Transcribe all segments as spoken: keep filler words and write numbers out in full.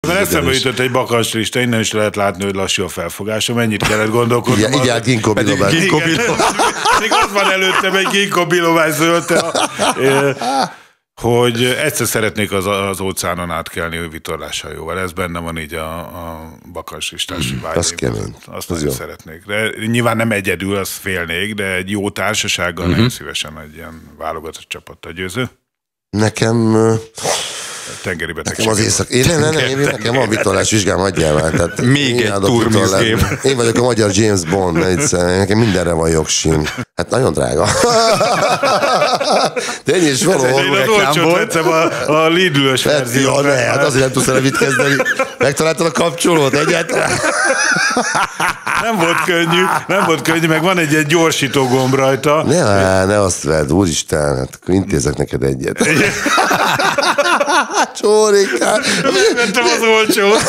Mert eszembe jutott egy bakancs lista, innen is lehet látni, hogy lassú a felfogásom, mennyit kellett gondolkodnom. Igen, így áll Ginkgo biloba. Még ott van előttem egy Ginkgo biloba zöld, hogy egyszer szeretnék az, az óceánon átkelni vitorláshajóval. Ez benne van így a, a bakancslistási vágyéban. Az kemény. Azt nagyon szeretnék. De nyilván nem egyedül, azt félnék, de egy jó társasággal uh-huh. nagyon szívesen egy ilyen válogatott csapattal győző. Nekem... Tengeri betegség. Nekem az éjszak... Én, nem, nem, nem, én, nekem van vitorlás vizsgám, hagyjál már. Tehát még egy turmizgém. Én vagyok a magyar James Bond, nekem mindenre van jogsim. Hát nagyon drága. De ennyi is való. Én az olcsót vettem a, a Lidl-ös verziót. Ne, hát azért nem tudsz el mit kezdeni. Megtaláltad a kapcsolót egyáltalán? Nem volt könnyű, nem volt könnyű, meg van egy, egy gyorsító gomb rajta. Ne, ne azt vedd, úristen, hát intézek neked egyet. Csórikán. Megvettem az olcsót.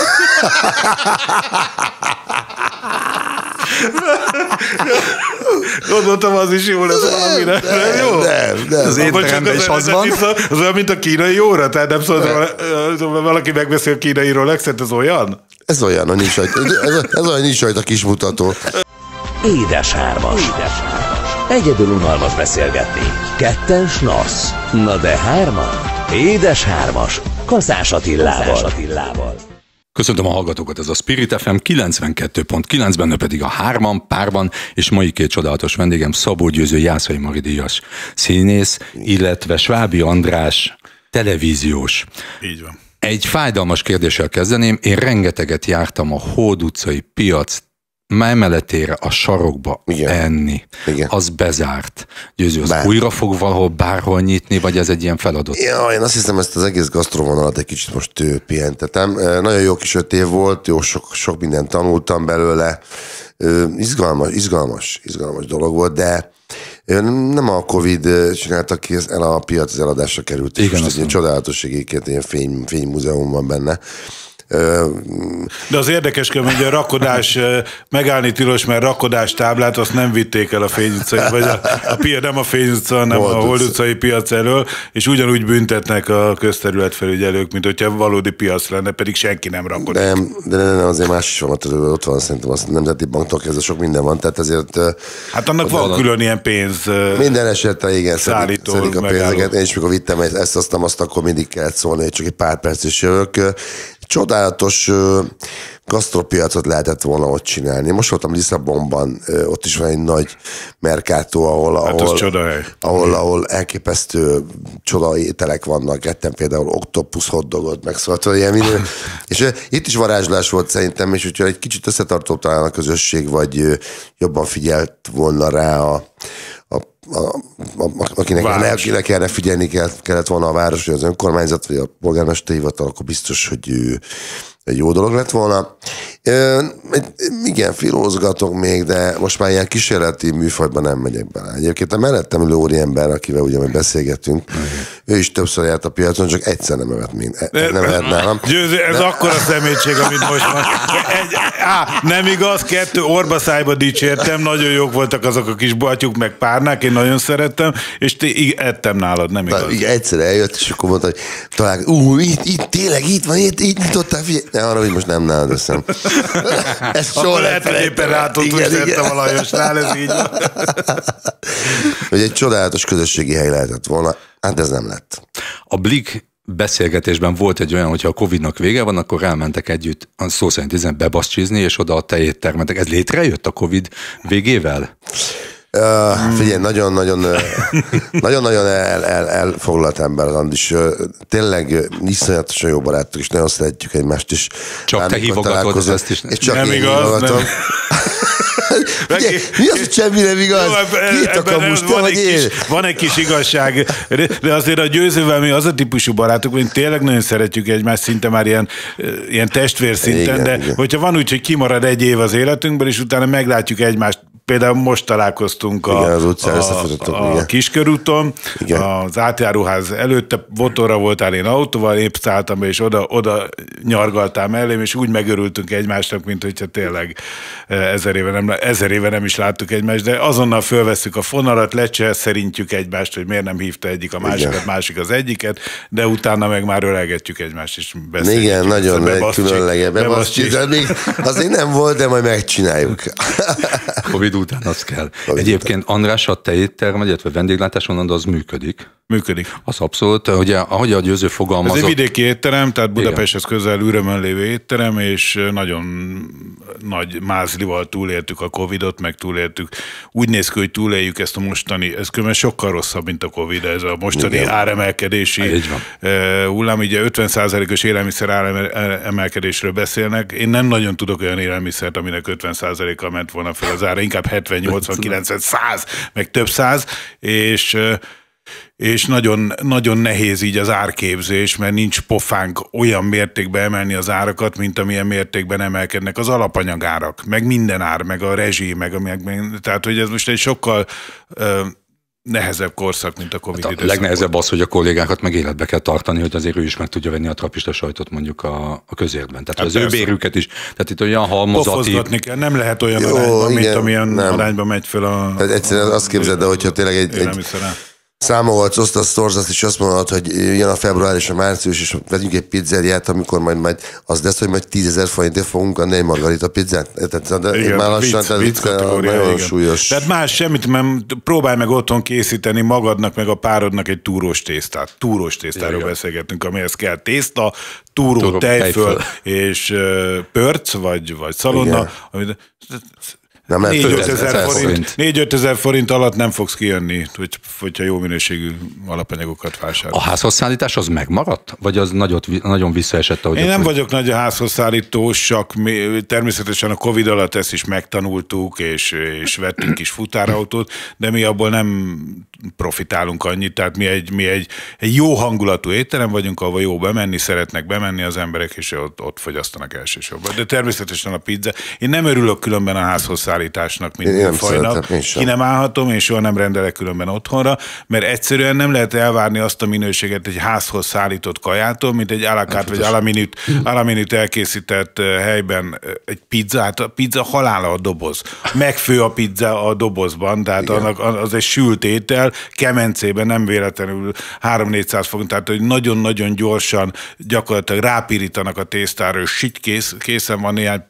Gondoltam, az is jó lesz valamire. Nem, nem, jó? Nem, nem. Az étteremben is az van. Az olyan, mint a kínai óra, tehát nem szólt, valaki megbeszél kínai Rolexet, ez olyan? Ez olyan, a nincs rajta, ez, ez olyan nincs rajta kis mutató. Édes hármas. Egyedül unalmas beszélgetni. Ketten snasz. Na de hárman. Édes hármas. Kaszás Attilával. Köszöntöm a hallgatókat, ez a Spirit ef em kilencvenkettő pont kilenc, benne pedig a Hárman, párban, és mai két csodálatos vendégem Szabó Győző, Jászai Mari díjas színész, illetve Svábi András, televíziós. Így van. Egy fájdalmas kérdéssel kezdeném, én rengeteget jártam a Hód utcai piac emeletére a sarokba igen. enni. Igen. Az bezárt. Győző, az Bár. újra fog valahol bárhol nyitni, vagy ez egy ilyen feladat? Ja, én azt hiszem, ezt az egész gasztrovonalat egy kicsit most pihentetem. Nagyon jó kis öt év volt, jó sok, sok mindent tanultam belőle. Izgalmas, izgalmas, izgalmas dolog volt, de nem a Covid csináltak ki, el a piac az eladásra került. Igen, most egy csodálatos egyébként, ilyen fény, fénymúzeum van benne. De az érdekes, hogy a rakodás, megállni tilos, mert rakodás táblát azt nem vitték el a Fény utcai, vagy a, a piac, nem a Fény utca, hanem Hold a Hold utcai piac elől, és ugyanúgy büntetnek a közterületfelügyelők, mint hogyha valódi piac lenne, pedig senki nem rakodik. Nem, de nem, nem, azért más is van, ott van szerintem a Nemzeti Banktól kezdve sok minden van, tehát ezért... Hát annak van van külön ilyen pénz... Minden esetre, igen, szedik, szedik a pénzeket. Én is mikor vittem ezt, aztán azt, akkor mindig kellett szólni, hogy csak egy pár perc is jövök. Csodálatos gasztropiacot lehetett volna ott csinálni. Most voltam Lisszabonban, ott is van egy nagy merkátó, ahol, hát ahol, ahol, ahol elképesztő csoda ételek vannak. Kettem például oktopusz hotdogot, meg szóval ilyen minden. És itt is varázslás volt szerintem, és hogyha egy kicsit összetartott talán a közösség, vagy jobban figyelt volna rá a A, a, a, akinek, akinek erre figyelni kellett, kellett volna a város, vagy az önkormányzat, vagy a polgármesteri hivatal, akkor biztos, hogy ő, egy jó dolog lett volna. E, igen, filózgatok még, de most már ilyen kísérleti műfajban nem megyek bele. Egyébként a mellettem ülő úriember, akivel ugye beszélgetünk, uh-huh. ő is többször járt a piacon, csak egyszer nem evett, mint, nem evett nálam. Győző, ez de... akkora szemétség, amit most van. Egy, á, nem igaz, kettő orba szájba dicsértem, nagyon jók voltak azok a kis batyuk, meg párnák, én nagyon szerettem, és te, ettem nálad, nem igaz. De, igen, egyszer eljött, és akkor mondta, hogy talán, ú, itt, itt, tényleg, itt van, itt, itt nyitottál, figyelj. Ne, arra, hogy most nem nálad eszem. Ez soha lehet, hogy éppen rátott, hogy tettem a Lajosnál, ez így van. Hogy egy csodálatos közösségi hely lehetett volna, hát ez nem lett. A Blik beszélgetésben volt egy olyan, hogyha a Covidnak vége van, akkor elmentek együtt, szó szerint ezen bebaszcsizni, és oda a tejéttermet mentek. Ez létrejött a Covid végével? Uh, figyelj, nagyon-nagyon nagyon-nagyon el, el, elfoglalt ember az Andis. Uh, tényleg iszonyatosan jó barátok, és nagyon szeretjük egymást is. Csak te hívogatod ezt is. És csak nem én igaz, hívogatom. Figyelj, mi az, hogy semmi nem igaz? Két a kamus, te vagy én. Van egy kis igazság, de azért a Győzővel mi az a típusú barátok, hogy tényleg nagyon szeretjük egymást, szinte már ilyen, ilyen testvér szinten, igen, de igen. Hogyha van úgy, hogy kimarad egy év az életünkből, és utána meglátjuk egymást például most találkoztunk igen, a, az utcán a, a Kiskörúton, igen. Az átjáróház előtte, motorra voltál, én autóval, épp szálltam be, és oda, oda nyargaltál mellém, és úgy megörültünk egymásnak, mint hogyha tényleg ezer éve nem, ezer éve nem is láttuk egymást, de azonnal fölvesszük a fonalat, lecserszerintjük egymást, hogy miért nem hívta egyik a másikat, igen. másik az egyiket, de utána meg már ölegetjük egymást, és beszéljük. Igen, nagyon különleges. Azért nem volt, de majd megcsináljuk. Covid után az kell. Covid Egyébként után. András, a te éttermed, illetve vendéglátáson az működik. Működik. Az abszolút. Ugye, ahogy a Győző fogalmazott. Ez egy vidéki étterem, tehát Budapesthez közel Ürömön lévő étterem, és nagyon nagy mázlival túléltük a Covidot, meg túléltük. Úgy néz ki, hogy túléljük ezt a mostani, ez különben sokkal rosszabb, mint a Covid, ez a mostani igen. áremelkedési hullám, ugye ötven százalékos élelmiszer áremelkedésről beszélnek. Én nem nagyon tudok olyan élelmiszert, aminek ötven százalékkal ment volna fel az ára, inkább hetven, nyolcvan, kilencven, száz, meg több száz, és és nagyon, nagyon nehéz így az árképzés, mert nincs pofánk olyan mértékben emelni az árakat, mint amilyen mértékben emelkednek az alapanyagárak, meg minden ár, meg a rezsi, meg, meg, meg tehát hogy ez most egy sokkal uh, nehezebb korszak, mint a Covid hát a legnehezebb az, hogy a kollégákat meg életbe kell tartani, hogy azért ő is meg tudja venni a trapista sajtot mondjuk a, a közértben. Tehát hát az persze. Ő bérüket is, tehát itt olyan halmozati... Pofozgatni kell, nem lehet olyan jó, arányban, igen, mint amilyen nem. arányban megy fel a... Tehát egyszerűen azt képzeld, de hogyha tényleg egy... egy számolhatsz, osztasz torzat, és azt mondod, hogy jön a február és a március, és vegyünk egy pizzeriát, amikor majd, majd az lesz, hogy majd tízezer forintért fogunk adni egy margarita pizzát. Tehát igen, már lassan, vicc, tehát vicc kategória, nagyon igen. súlyos. Tehát más semmit, mert próbálj meg otthon készíteni magadnak, meg a párodnak egy túrós tésztát. Túrós tésztáról igen. beszélgetünk, amihez kell tészta, túró, túró tejföl, és uh, pörc, vagy, vagy szalonna. Amit, négy-öt ezer forint alatt nem fogsz kijönni, hogy, hogyha jó minőségű alapanyagokat vásárol. A házhoz szállítás az megmaradt? Vagy az nagyot, nagyon visszaesett? Én nem vagyok nagy a házhoz szállítós, csak természetesen a Covid alatt ezt is megtanultuk, és, és vettünk is futárautót, de mi abból nem profitálunk annyit, tehát mi egy, mi egy, egy jó hangulatú étterem vagyunk, ahol jó bemenni, szeretnek bemenni az emberek, és ott, ott fogyasztanak elsősorban. De természetesen a pizza. Én nem örülök különben a házhoz szállításnak, mint a fajnak. Ki nem állhatom, és soha nem rendelek különben otthonra, mert egyszerűen nem lehet elvárni azt a minőséget egy házhoz szállított kajától, mint egy alakát vagy alaminit, alaminit elkészített helyben egy pizza. Hát a pizza halála a doboz. Megfő a pizza a dobozban, tehát annak, az egy sült étel, kemencében nem véletlenül három-négyszáz fokon, tehát hogy nagyon-nagyon gyorsan gyakorlatilag rápirítanak a tésztára, és sit kész, készen van néhány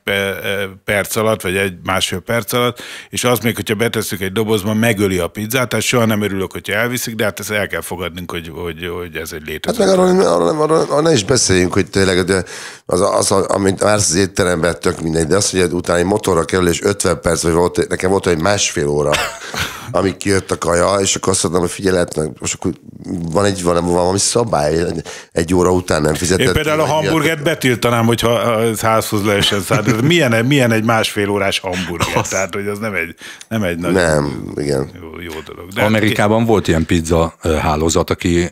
perc alatt, vagy egy másfél perc alatt, és az még, hogyha betesszük egy dobozban, megöli a pizzát, tehát soha nem örülök, hogyha elviszik, de hát ezt el kell fogadnunk, hogy, hogy, hogy ez egy létező. Hát meg arról, arról, arról, arról ne is beszéljünk, hogy tényleg de az, az, az, amit vársz az étteremben, tök mindegy, de az, hogy utána egy motorra kerül, és ötven perc, vagy volt, nekem volt egy másfél óra, amíg kijött a kaja, és akkor azt mondtam, hogy figyelj, most akkor van egy van, van valami szabály, egy óra után nem fizetett. Én például a hamburgert betiltanám, hogyha ez házhoz lehessen szállítani. Milyen, milyen egy másfél órás hamburger? Az... Tehát, hogy az nem egy, nem egy nagy nem, igen. Jó, jó dolog. De Amerikában hát... volt ilyen pizza hálózat, aki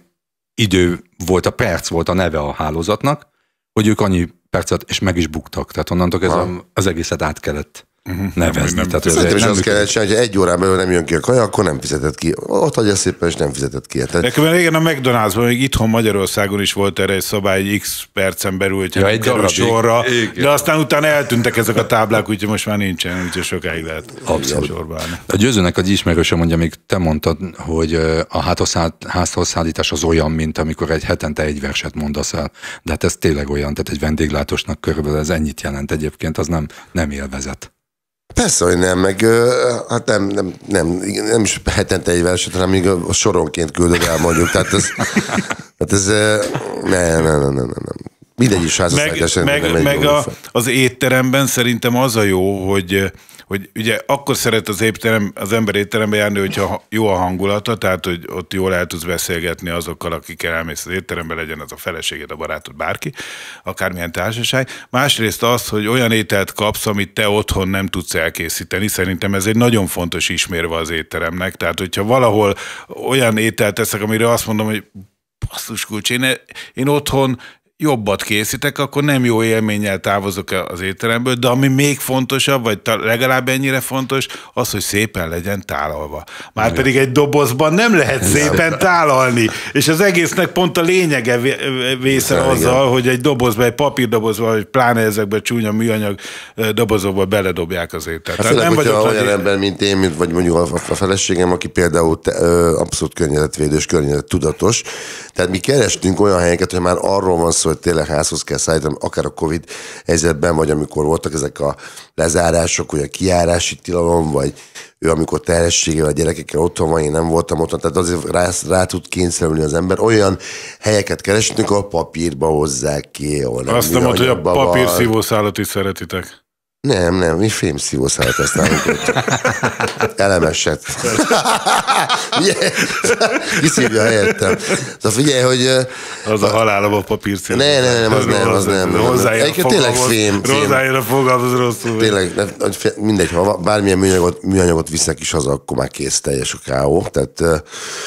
idő volt, a perc volt a neve a hálózatnak, hogy ők annyi percet, és meg is buktak. Tehát onnantól ez az egészet át kellett Uh-huh. nevezni. Nem, nem, Tehát nem azt kellett csinálni, hogy egy órán belül nem jön ki a kaja, akkor nem fizetett ki. Ott hagyja szépen, és nem fizetett ki. Tehát... Nekem régen a McDonald'sban, még itthon Magyarországon is volt erre egy szabály, egy x percen belül, hogy ja, egy darab sorra, de aztán utána eltűntek ezek a táblák, úgyhogy most már nincsen, úgyhogy sokáig lehet sorba állni. A Győzőnek egy ismerőse mondja, még te mondtad, hogy a házhoz szállítás az olyan, mint amikor egy hetente egy verset mondasz el. De hát ez tényleg olyan, tehát egy vendéglátósnak körülbelül ez ennyit jelent egyébként, az nem, nem élvezet. Persze, hogy nem, meg hát nem, nem, nem, nem is hetente egy verset, hanem még a soronként küldöd el mondjuk. Tehát ez, hát ez nem, nem, nem, nem, nem. Mindegy is házasságás. Meg, meg, meg a, az étteremben szerintem az a jó, hogy, hogy ugye akkor szeret az, étterem, az ember étterembe járni, hogyha jó a hangulata, tehát hogy ott jól el tudsz beszélgetni azokkal, akikkel elmész az étterembe, legyen az a feleséged, a barátod, bárki, akármilyen társaság. Másrészt az, hogy olyan ételt kapsz, amit te otthon nem tudsz elkészíteni, szerintem ez egy nagyon fontos ismérve az étteremnek, tehát hogyha valahol olyan ételt teszek, amire azt mondom, hogy basszus kulcs, én, én otthon jobbat készítek, akkor nem jó élménnyel távozok az étteremből, de ami még fontosabb, vagy legalább ennyire fontos, az, hogy szépen legyen tálalva. Már pedig egy dobozban nem lehet szépen tálalni, és az egésznek pont a lényege vészel azzal, hogy egy dobozba, egy papírdobozba, vagy pláne ezekbe csúnya műanyag dobozokba beledobják az ételt. Hát főleg, nem hogyha olyan egy... ember, mint én, mint vagy mondjuk a feleségem, aki például te, ö, abszolút környezetvédős, környezettudatos, tehát mi kerestünk olyan helyeket, hogy már arról van szó, hogy tényleg házhoz kell szállítani, akár a Covid helyzetben, vagy amikor voltak ezek a lezárások, vagy a kijárási tilalom, vagy ő amikor terhességével a gyerekekkel otthon van, én nem voltam otthon, tehát azért rá, rá tud kényszerülni az ember. Olyan helyeket keresünk, ahol papírba hozzák ki. Azt nem mondta, hogy a papírszívószálat is szeretitek. Nem, nem, mi fémszívószálat használunk. Elemeset. Kiszívja helyettem. Szóval figyelj, hogy... Az a, a halálom a papírszívó. Ne, ne, nem, az nem, az nem. Egyébként tényleg fém. Hozzájön a fogalmaz rosszul. Tényleg, mindegy, ha bármilyen műanyagot, műanyagot visznek is haza, akkor már kész, teljes a káó. Tehát...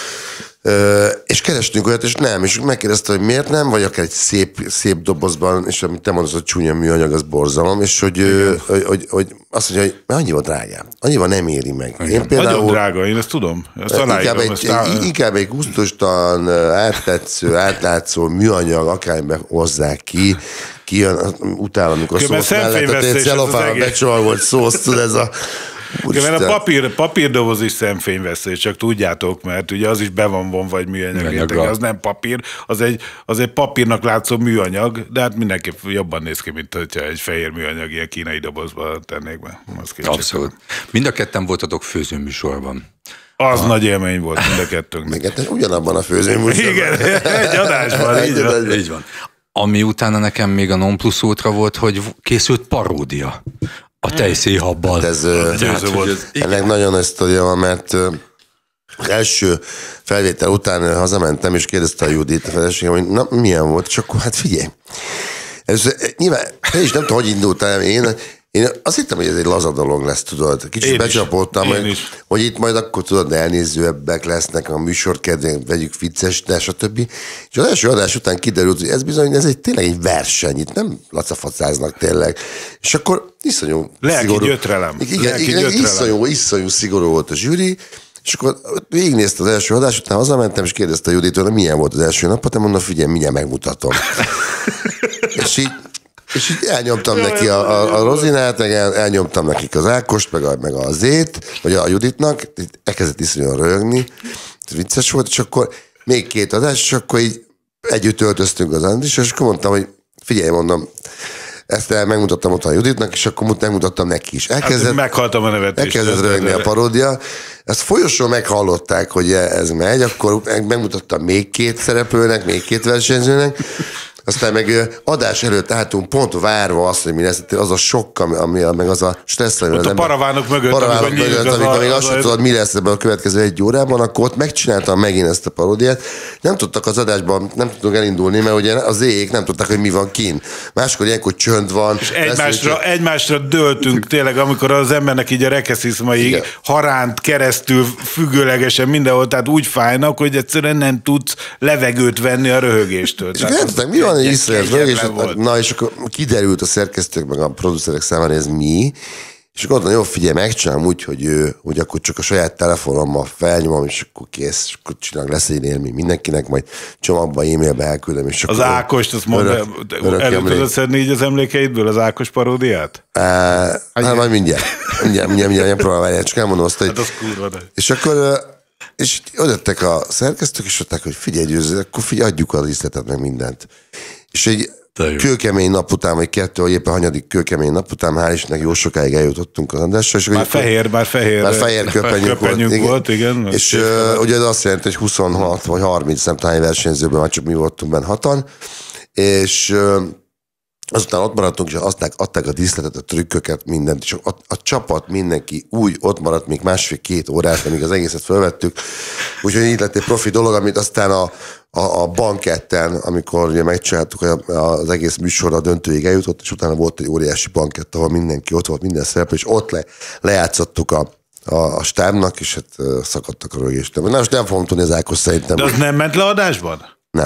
Ö, és kerestünk olyat, és nem, és megkérdezte, hogy miért nem, vagy akár egy szép, szép dobozban, és amit te mondasz, hogy csúnya műanyag, az borzalom, és hogy, ö, hogy, hogy, hogy azt mondja, hogy mert annyival drágább, annyival nem éri meg. Én például, nagyon drága, én ezt tudom. Ezt inkább, egy, ezt á... inkább egy gusztustalan, áttetsző, átlátszó műanyag, akármiben hozzák ki, kijön, utána, amikor a szósz mellett, a celofán becsomagollt szósz, tud ez a... Úristen. Mert a papír, papírdoboz is szemfényveszély, csak tudjátok, mert ugye az is be van vonva egy műanyag réteg, az nem papír, az egy, az egy papírnak látszó műanyag, de hát mindenképp jobban néz ki, mint hogyha egy fehér műanyag ilyen kínai dobozba tennék be. Abszolút. Mind a ketten voltatok főzőműsorban. Az a... nagy élmény volt mind a kettőnknek. Igen, ugyanabban a főzőműsorban. Igen, egy adásban, így van. Így van. Ami utána nekem még a non plus ultra volt, hogy készült paródia. A tejszéhabbal. Hát ez, hát, volt. Ennek nagyon nagy sztoria van, mert az első felvétel után hazamentem, és kérdezte a Judit, a feleségem, hogy na, milyen volt, és akkor hát figyelj. Ez, nyilván, te is nem tudom, hogy indultál, én, én azt hittem, hogy ez egy laza dolog lesz, tudod. Kicsit becsapódtam, hogy, hogy itt majd akkor tudod, elnézőbbek lesznek, a műsor kedvéért vegyük vicces, de stb. És az első adás után kiderült, hogy ez bizony, ez egy tényleg egy verseny, itt nem lacafacáznak tényleg. És akkor iszonyú lelki szigorú. Gyötrelem. Igen, lelki igen gyötrelem. Iszonyú, iszonyú szigorú volt a zsűri, és akkor végignézte az első adás, után hazamentem, és kérdezte a Juditól, hogy milyen volt az első napot, mondom, figyelj, mindjárt megmutatom. és így És így elnyomtam neki a, a, a Rozinát, meg el, elnyomtam nekik az Ákost, meg a, meg a Zét, vagy a Juditnak, elkezdett iszonyan röhögni, vicces volt, és akkor még két adás, és akkor így együtt öltöztünk az Andris, és akkor mondtam, hogy figyelj, mondom, ezt el megmutattam ott a Juditnak, és akkor megmutattam neki is. Elkezdett, hát meghaltam a nevetést. Elkezdett röhögni a paródia. Ezt folyosón meghallották, hogy ez megy, akkor megmutattam még két szereplőnek, még két versenyzőnek, aztán meg adás előtt álltunk pont várva azt, hogy mi lesz, az a sok, ami, ami meg az a stressz, ami ott a paravánok mögött, paravánok amikor, mögött, amikor az még azt sem tudod, mi lesz ebben a következő egy órában, akkor ott megcsináltam megint ezt a paródiát. Nem tudtak az adásban, nem tudtunk elindulni, mert ugye az éjjék nem tudták, hogy mi van kín. Máskor ilyenkor csönd van. És egymásra, lesz, egymásra döltünk tényleg, amikor az embernek így a rekeszizmai haránt keresztül függőlegesen mindenhol, tehát úgy fájnak, hogy egyszerűen nem tudsz levegőt venni a röhögéstől. Mi van egy iszonyat, és, na, és akkor kiderült a szerkesztők, meg a producerek számára, ez mi, és akkor mondtam, jó, figyelj, megcsinálom úgy, hogy, ő, hogy akkor csak a saját telefonommal felnyomom, és akkor kész, és akkor csinálok, lesz egy élmény mindenkinek, majd csomagba, e-mailbe elküldöm. És az Ákost, azt mondom, elő tudod szedni így az emlékeidből az Ákos paródiát? Hát majd mindjárt, mindjárt, mindjárt, mindjárt próbálják, csak elmondom azt, hogy... Hát az kurva, de... És akkor... És odaadtak a szerkesztők, és mondták, hogy figyelj, Győző, akkor figyelj, adjuk a díszletet, meg mindent. És egy kőkemény nap után, vagy kettő, vagy éppen hanyadik kőkemény nap után, hál' Istennek jó sokáig eljutottunk az adásra. És már fehér, már fehér. Már fehér köpenyünk volt. volt, igen. volt igen. És uh, ugye ez azt jelenti, hogy huszonhat vagy harminc nem talán versenyzőben, már csak mi voltunk benne hatan. És... Uh, azután ott maradtunk, és aztán adták a díszletet, a trükköket, mindent, és a, a csapat, mindenki úgy ott maradt még másfél-két órát, amíg az egészet felvettük. Úgyhogy így lett egy profi dolog, amit aztán a, a, a banketten, amikor ugye megcsináltuk az egész műsorra, a döntőig eljutott, és utána volt egy óriási bankett, ahol mindenki ott volt, minden szereplő, és ott le, lejátszottuk a A, a stábnak, és hát uh, szakadtak a rögéstől. Na, most nem fogom tudni az Ákos szerintem. De az nem ment le adásban? Nem.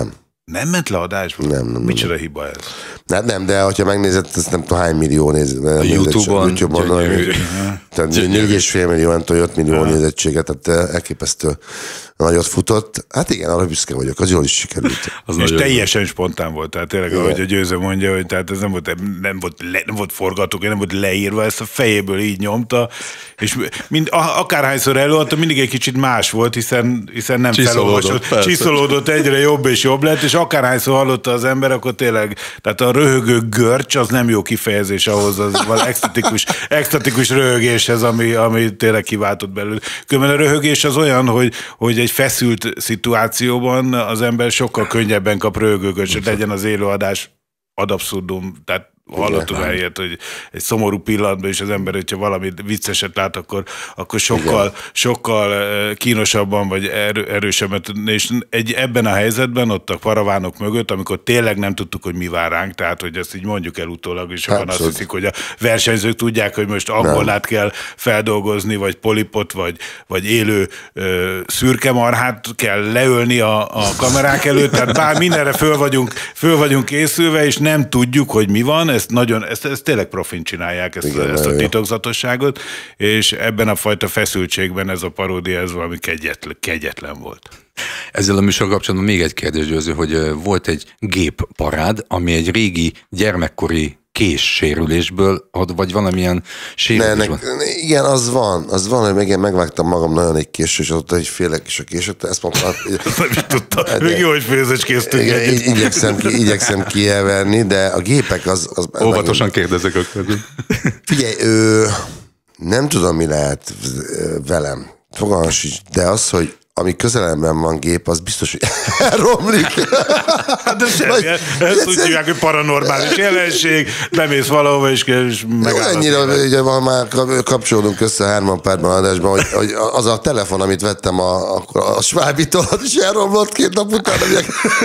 Nem ment le adásba? Nem, nem. Micsoda nem. hiba ez? Hát nem, de ha megnézed, ezt nem tudom hány millió nézett. A YouTube-on. YouTube-on tehát négy és fél millió, nem tudom, öt millió nézettséget, tehát elképesztő nagyot futott. Hát igen, arra büszke vagyok, az jól is sikerült. Az és teljesen jó. Spontán volt, tehát tényleg, igen. ahogy a Győző mondja, hogy tehát ez nem volt, nem volt, le, nem volt forgatók, nem volt leírva, ezt a fejéből így nyomta, és mind, akárhányszor előadta, mindig egy kicsit más volt, hiszen, hiszen nem felolvasott, csiszolódott, egyre jobb és jobb lett, és akárhányszor hallotta az ember, akkor tényleg, tehát a röhögő görcs az nem jó kifejezés ahhoz, az valami extatikus, extatikus röhögéshez, ami, ami tényleg kiváltott belőle. Különben a röhögés az olyan, hogy, hogy egy feszült szituációban az ember sokkal könnyebben kap röhögőgörcsöt, legyen az élőadás ad abszurdum, tehát hallottad helyet, hogy egy szomorú pillanatban is az ember, hogyha valami vicceset lát, akkor, akkor sokkal, igen. sokkal kínosabban vagy erő, erősebben. És egy, ebben a helyzetben ott a paravánok mögött, amikor tényleg nem tudtuk, hogy mi vár ránk, tehát hogy ezt így mondjuk el utólag, és sokan azt hiszik, hogy a versenyzők tudják, hogy most angolát kell feldolgozni, vagy polipot, vagy, vagy élő ö, szürke marhát kell leölni a, a kamerák előtt, tehát bár mindenre föl vagyunk, föl vagyunk készülve, és nem tudjuk, hogy mi van. Ezt, nagyon, ezt, ezt tényleg profin csinálják, ezt, igen, ezt a titokzatosságot, és ebben a fajta feszültségben ez a paródia, ez valami kegyetlen, kegyetlen volt. Ezzel a műsor kapcsolatban még egy kérdés, Győző, hogy volt egy gépparád, ami egy régi gyermekkori késsérülésből ad, vagy valamilyen sérülés van? Igen, az van, az van, hogy meg, megvágtam magam nagyon egy késő, és ott egy félek is a későt, ezt mondtam. Nem is tudtam, hát, még jó, hogy főzőcskéztünk együtt. Igyekszem, ki, igyekszem kielverni, de a gépek az... az óvatosan kérdezek akkor. Figyelj, ő, nem tudom, mi lehet velem, fogalmam sincs, de az, hogy ami közelemben van gép, az biztos, hogy elromlik. Hát ez semmi, ezt úgy hívják, hogy paranormális jelenség, bemész valahova, és, és megállod. Ennyire, ugye, ha már kapcsolódunk össze hárman párban adásban, hogy, hogy az a telefon, amit vettem a, a, a Schwabitól, az is elromlott két nap után, ami a,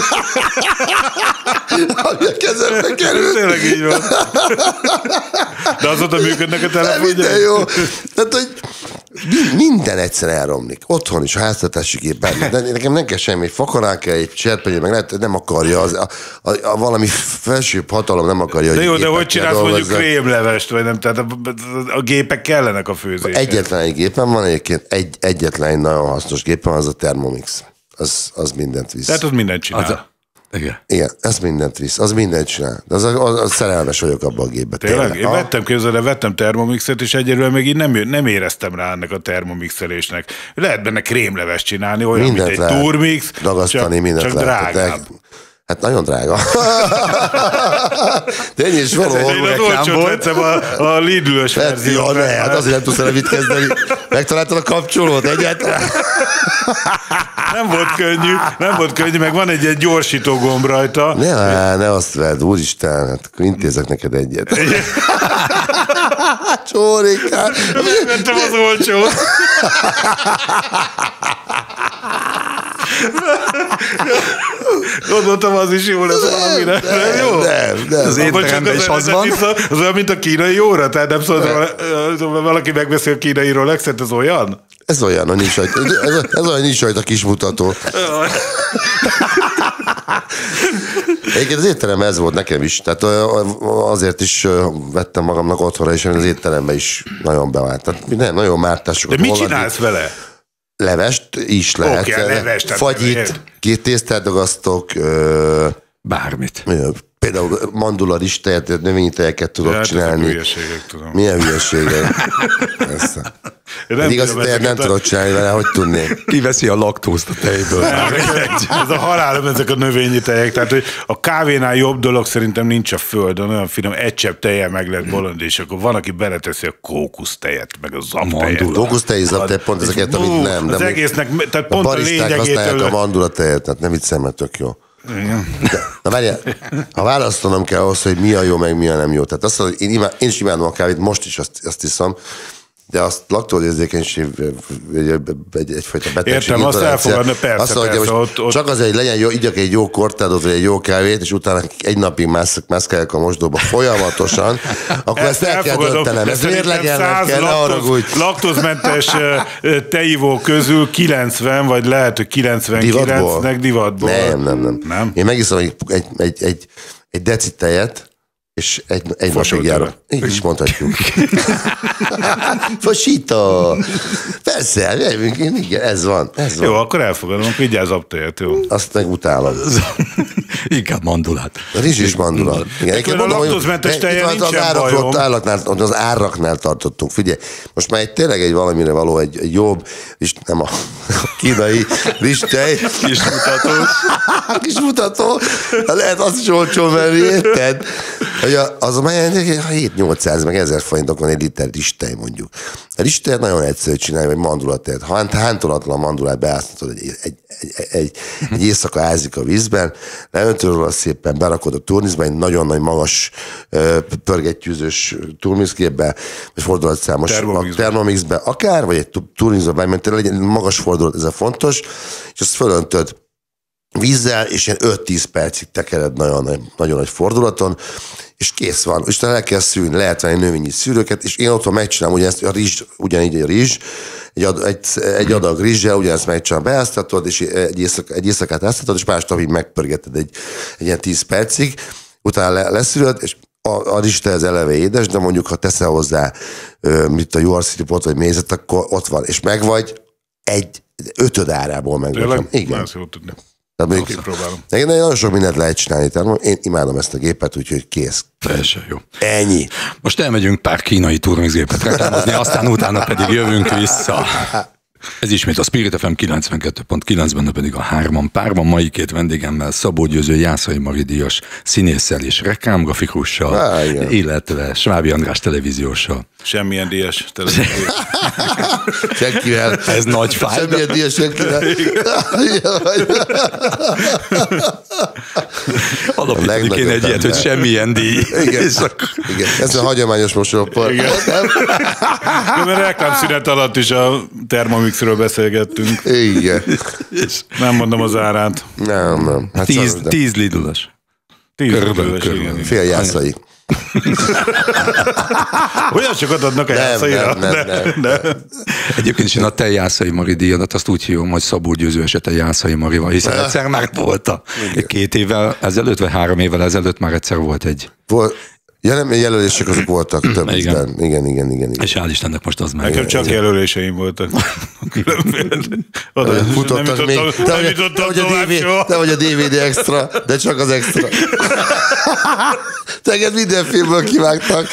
ami a kezembe került. Tényleg így van. De azóta működnek a telefonjai? Minden jó. Tehát, hogy minden egyszer elromlik. Otthon is, a háztartási gépben. De nekem nem kell semmi, fakanál kell, egy cserpenyő, meg lehet, nem akarja, az, a, a, a valami felsőbb hatalom nem akarja, de jó, de hogy csinálsz mondjuk krémlevest, vagy nem? Tehát a, a gépek kellenek a főzésre. Egyetlen egy gépen van egyébként, egy, egyetlen egy nagyon hasznos gépen, az a Thermomix. Az, az mindent visz. Tehát az mindent csinál. Az a... Igen. Igen, ez mindent visz, az mindent csinál. De az, az, az szerelmes vagyok abban a gépben. Tényleg? Tényleg? Én ha? vettem képzelni, vettem Thermomixet, és egyelőre még így nem, nem éreztem rá ennek a termomixelésnek. Lehet benne krémleves csinálni, olyan, mindent mint egy turmix, dagasztani, csak, mindent csak lehet. drágább. Hát nagyon drága. De ennyi is való reklámból. Vettem a, a Lidl-ös verziót. Ne, hát azért nem tudsz el mit kezdeni. Megtaláltad a kapcsolót egyáltalán? Nem volt könnyű, nem volt könnyű, meg van egy, egy gyorsító gomb rajta. Ne, ne azt vedd, úristen, hát intézek neked egyet. Csórikán. Nem vettem az olcsót. Gondoltam, az is jó lesz valamire. Nem, nem, jó? Nem, nem. Az étteremben is az van. Az olyan, mint a kínai óra, tehát nem szóval valaki megbeszél kínai Rolexet, ez olyan? Ez olyan, a nincs rajta, ez, ez olyan nincs rajta kis mutató. Egyébként az étterem ez volt nekem is, tehát azért is vettem magamnak otthonra, és az étteremben is nagyon bevált. Tehát nem, nagyon mártásokat. De mit csinálsz vele? Levest is lehet. Okay, levest, fagyit, két tésztát dagasztok. Bármit. Például mandularistáját, növényi tejeket tudok hát csinálni. Hülyeségek, tudom. Milyen hülyeségek? Nem igazi tejet nem tudok csinálni vele, hogy tudnék. Kiveszi a laktózt a tejből. Ez a halálom, ezek a növényi tejek. Tehát, hogy a kávénál jobb dolog szerintem nincs a földön, olyan finom, egy csepp tejjel meg lehet bolondni, és akkor van, aki beleteszi a kókusztejet, meg a zaptejet. Kókusztej, zaptej, pont ezeket, amit nem. Az egésznek, tehát pont a lényegétől. A baristák használják a mandulatejet, tehát nem viccem, mert tök jó. De, na várjál, ha választanom kell ahhoz, hogy mi a jó, meg mi a nem jó. Tehát azt, hogy én, imád, én is imádom a kávét, most is azt, azt hiszem, de azt laktózérzékenység egy, egy, egyfajta betegség. Értem, azt elfogadna, persze, azt mondja, persze. Ott, ott... Csak az, hogy legyen jó, igyak egy jó kortádot, vagy egy jó kávét, és utána egy napig mászkálják a mosdóba folyamatosan, akkor ezt, ezt el kell döntenem. Ez mérlegelnek kell, ne haragudj. Laktózmentes teivó közül kilencven, vagy lehet, hogy kilencvenkilencnek divatból. Nem, nem, nem, nem. Én megiszom egy, egy, egy, egy, egy deci tejet, és egy, egy napig járok. Így is mondhatjuk. Fosító! Persze, igen, ez van. Ez jó, van. akkor elfogadom, vigyázz aptejet, jó. Azt meg utálom. Inkább mandulát. A rizs is mandulat. Igen, a laktózmentes tejen nincsen bajom. Az áraknál tartottunk. Figyelj, most már egy, tényleg egy valamire való, egy, egy jobb, és nem a kínai rizstej. Kismutató. Kismutató. Lehet azt is olcsó menni, érted? Az a hét-nyolcszáz meg ezer forintokon egy liter rizstej mondjuk. A rizstejt nagyon egyszerű csinálni, vagy mandulatért. Ha hántolatlan mandulát beáztatod egy, egy, egy, egy, egy éjszaka ázik a vízben, leöntöd róla szépen, berakod a turmixbe, egy nagyon nagy magas pörgettyűzős turmixgépbe, vagy fordulatszámos termomixbe. termomixbe, akár, vagy egy turmixbe, mert legyen magas fordulat, ez a fontos, és azt fölöntöd vízzel, és ilyen öt-tíz percig tekered nagyon, nagyon nagy fordulaton, és kész van. És le kell szűrni, lehet venni növényi szűrőket, és én otthon megcsinálom, ugyanezt a rizs, ugyanígy a rizs, egy, ad, egy, egy adag rizssel, ugyanezt megcsinálom, beáztatod, és egy, éjszak, egy éjszakát áztatod, és másnapig megpörgeted egy, egy ilyen tíz percig, utána le, leszűröd, és a, a rizs az eleve édes, de mondjuk, ha teszel hozzá mit a juharsziripot, vagy mézet, akkor ott van, és megvagy egy ötöd árából meg. Igen. Nagyon sok mindent lehet csinálni, tehát én imádom ezt a gépet, úgyhogy kész. Teljesen jó. Ennyi. Most elmegyünk pár kínai turmixgépet reklámozni, aztán utána pedig jövünk vissza. Ez ismét a Spirit ef em kilencvenkettő pont kilenc, benne pedig a Hárman Párban. Mai két vendégemmel Szabó Győző, Jászai Mari díjas színésszel és reklámgrafikussal, Há, illetve Svábi András televízióssal. Semmilyen díjas televíziós. Senkivel. Ez nagy fáj. Semmilyen díjas senkivel. Alapítani kéne egy ilyet, hogy semmilyen díj. Igen. Akkor... Igen. Ez a hagyományos mosolypor. Igen. Mert reklámszünet alatt is a Thermomixről beszélgettünk. Igen. Nem mondom az árát. Nem, nem. Hát tíz, tíz lidulas. Tíz lidulas, igen. Fél Jászai. Olyan sokat adnak a Jászaira. Nem, nem, nem, nem. Egyébként is én a te Jászai Mari díjadat azt úgy hívom, hogy Szabó Győző esete Jászai Marival, hiszen egyszer már volt a két évvel ezelőtt, vagy három évvel ezelőtt már egyszer volt egy. Volt. Ja, nem, jelölések azok voltak több igen. igen. igen, igen, igen, igen. És hál' Istennek most az meg. Nekem csak jelöléseim voltak. Oda futottak még. Te vagy, te, vagy a dé vé, te vagy a dé vé dé extra, de csak az extra. Teged minden filmből kivágtak.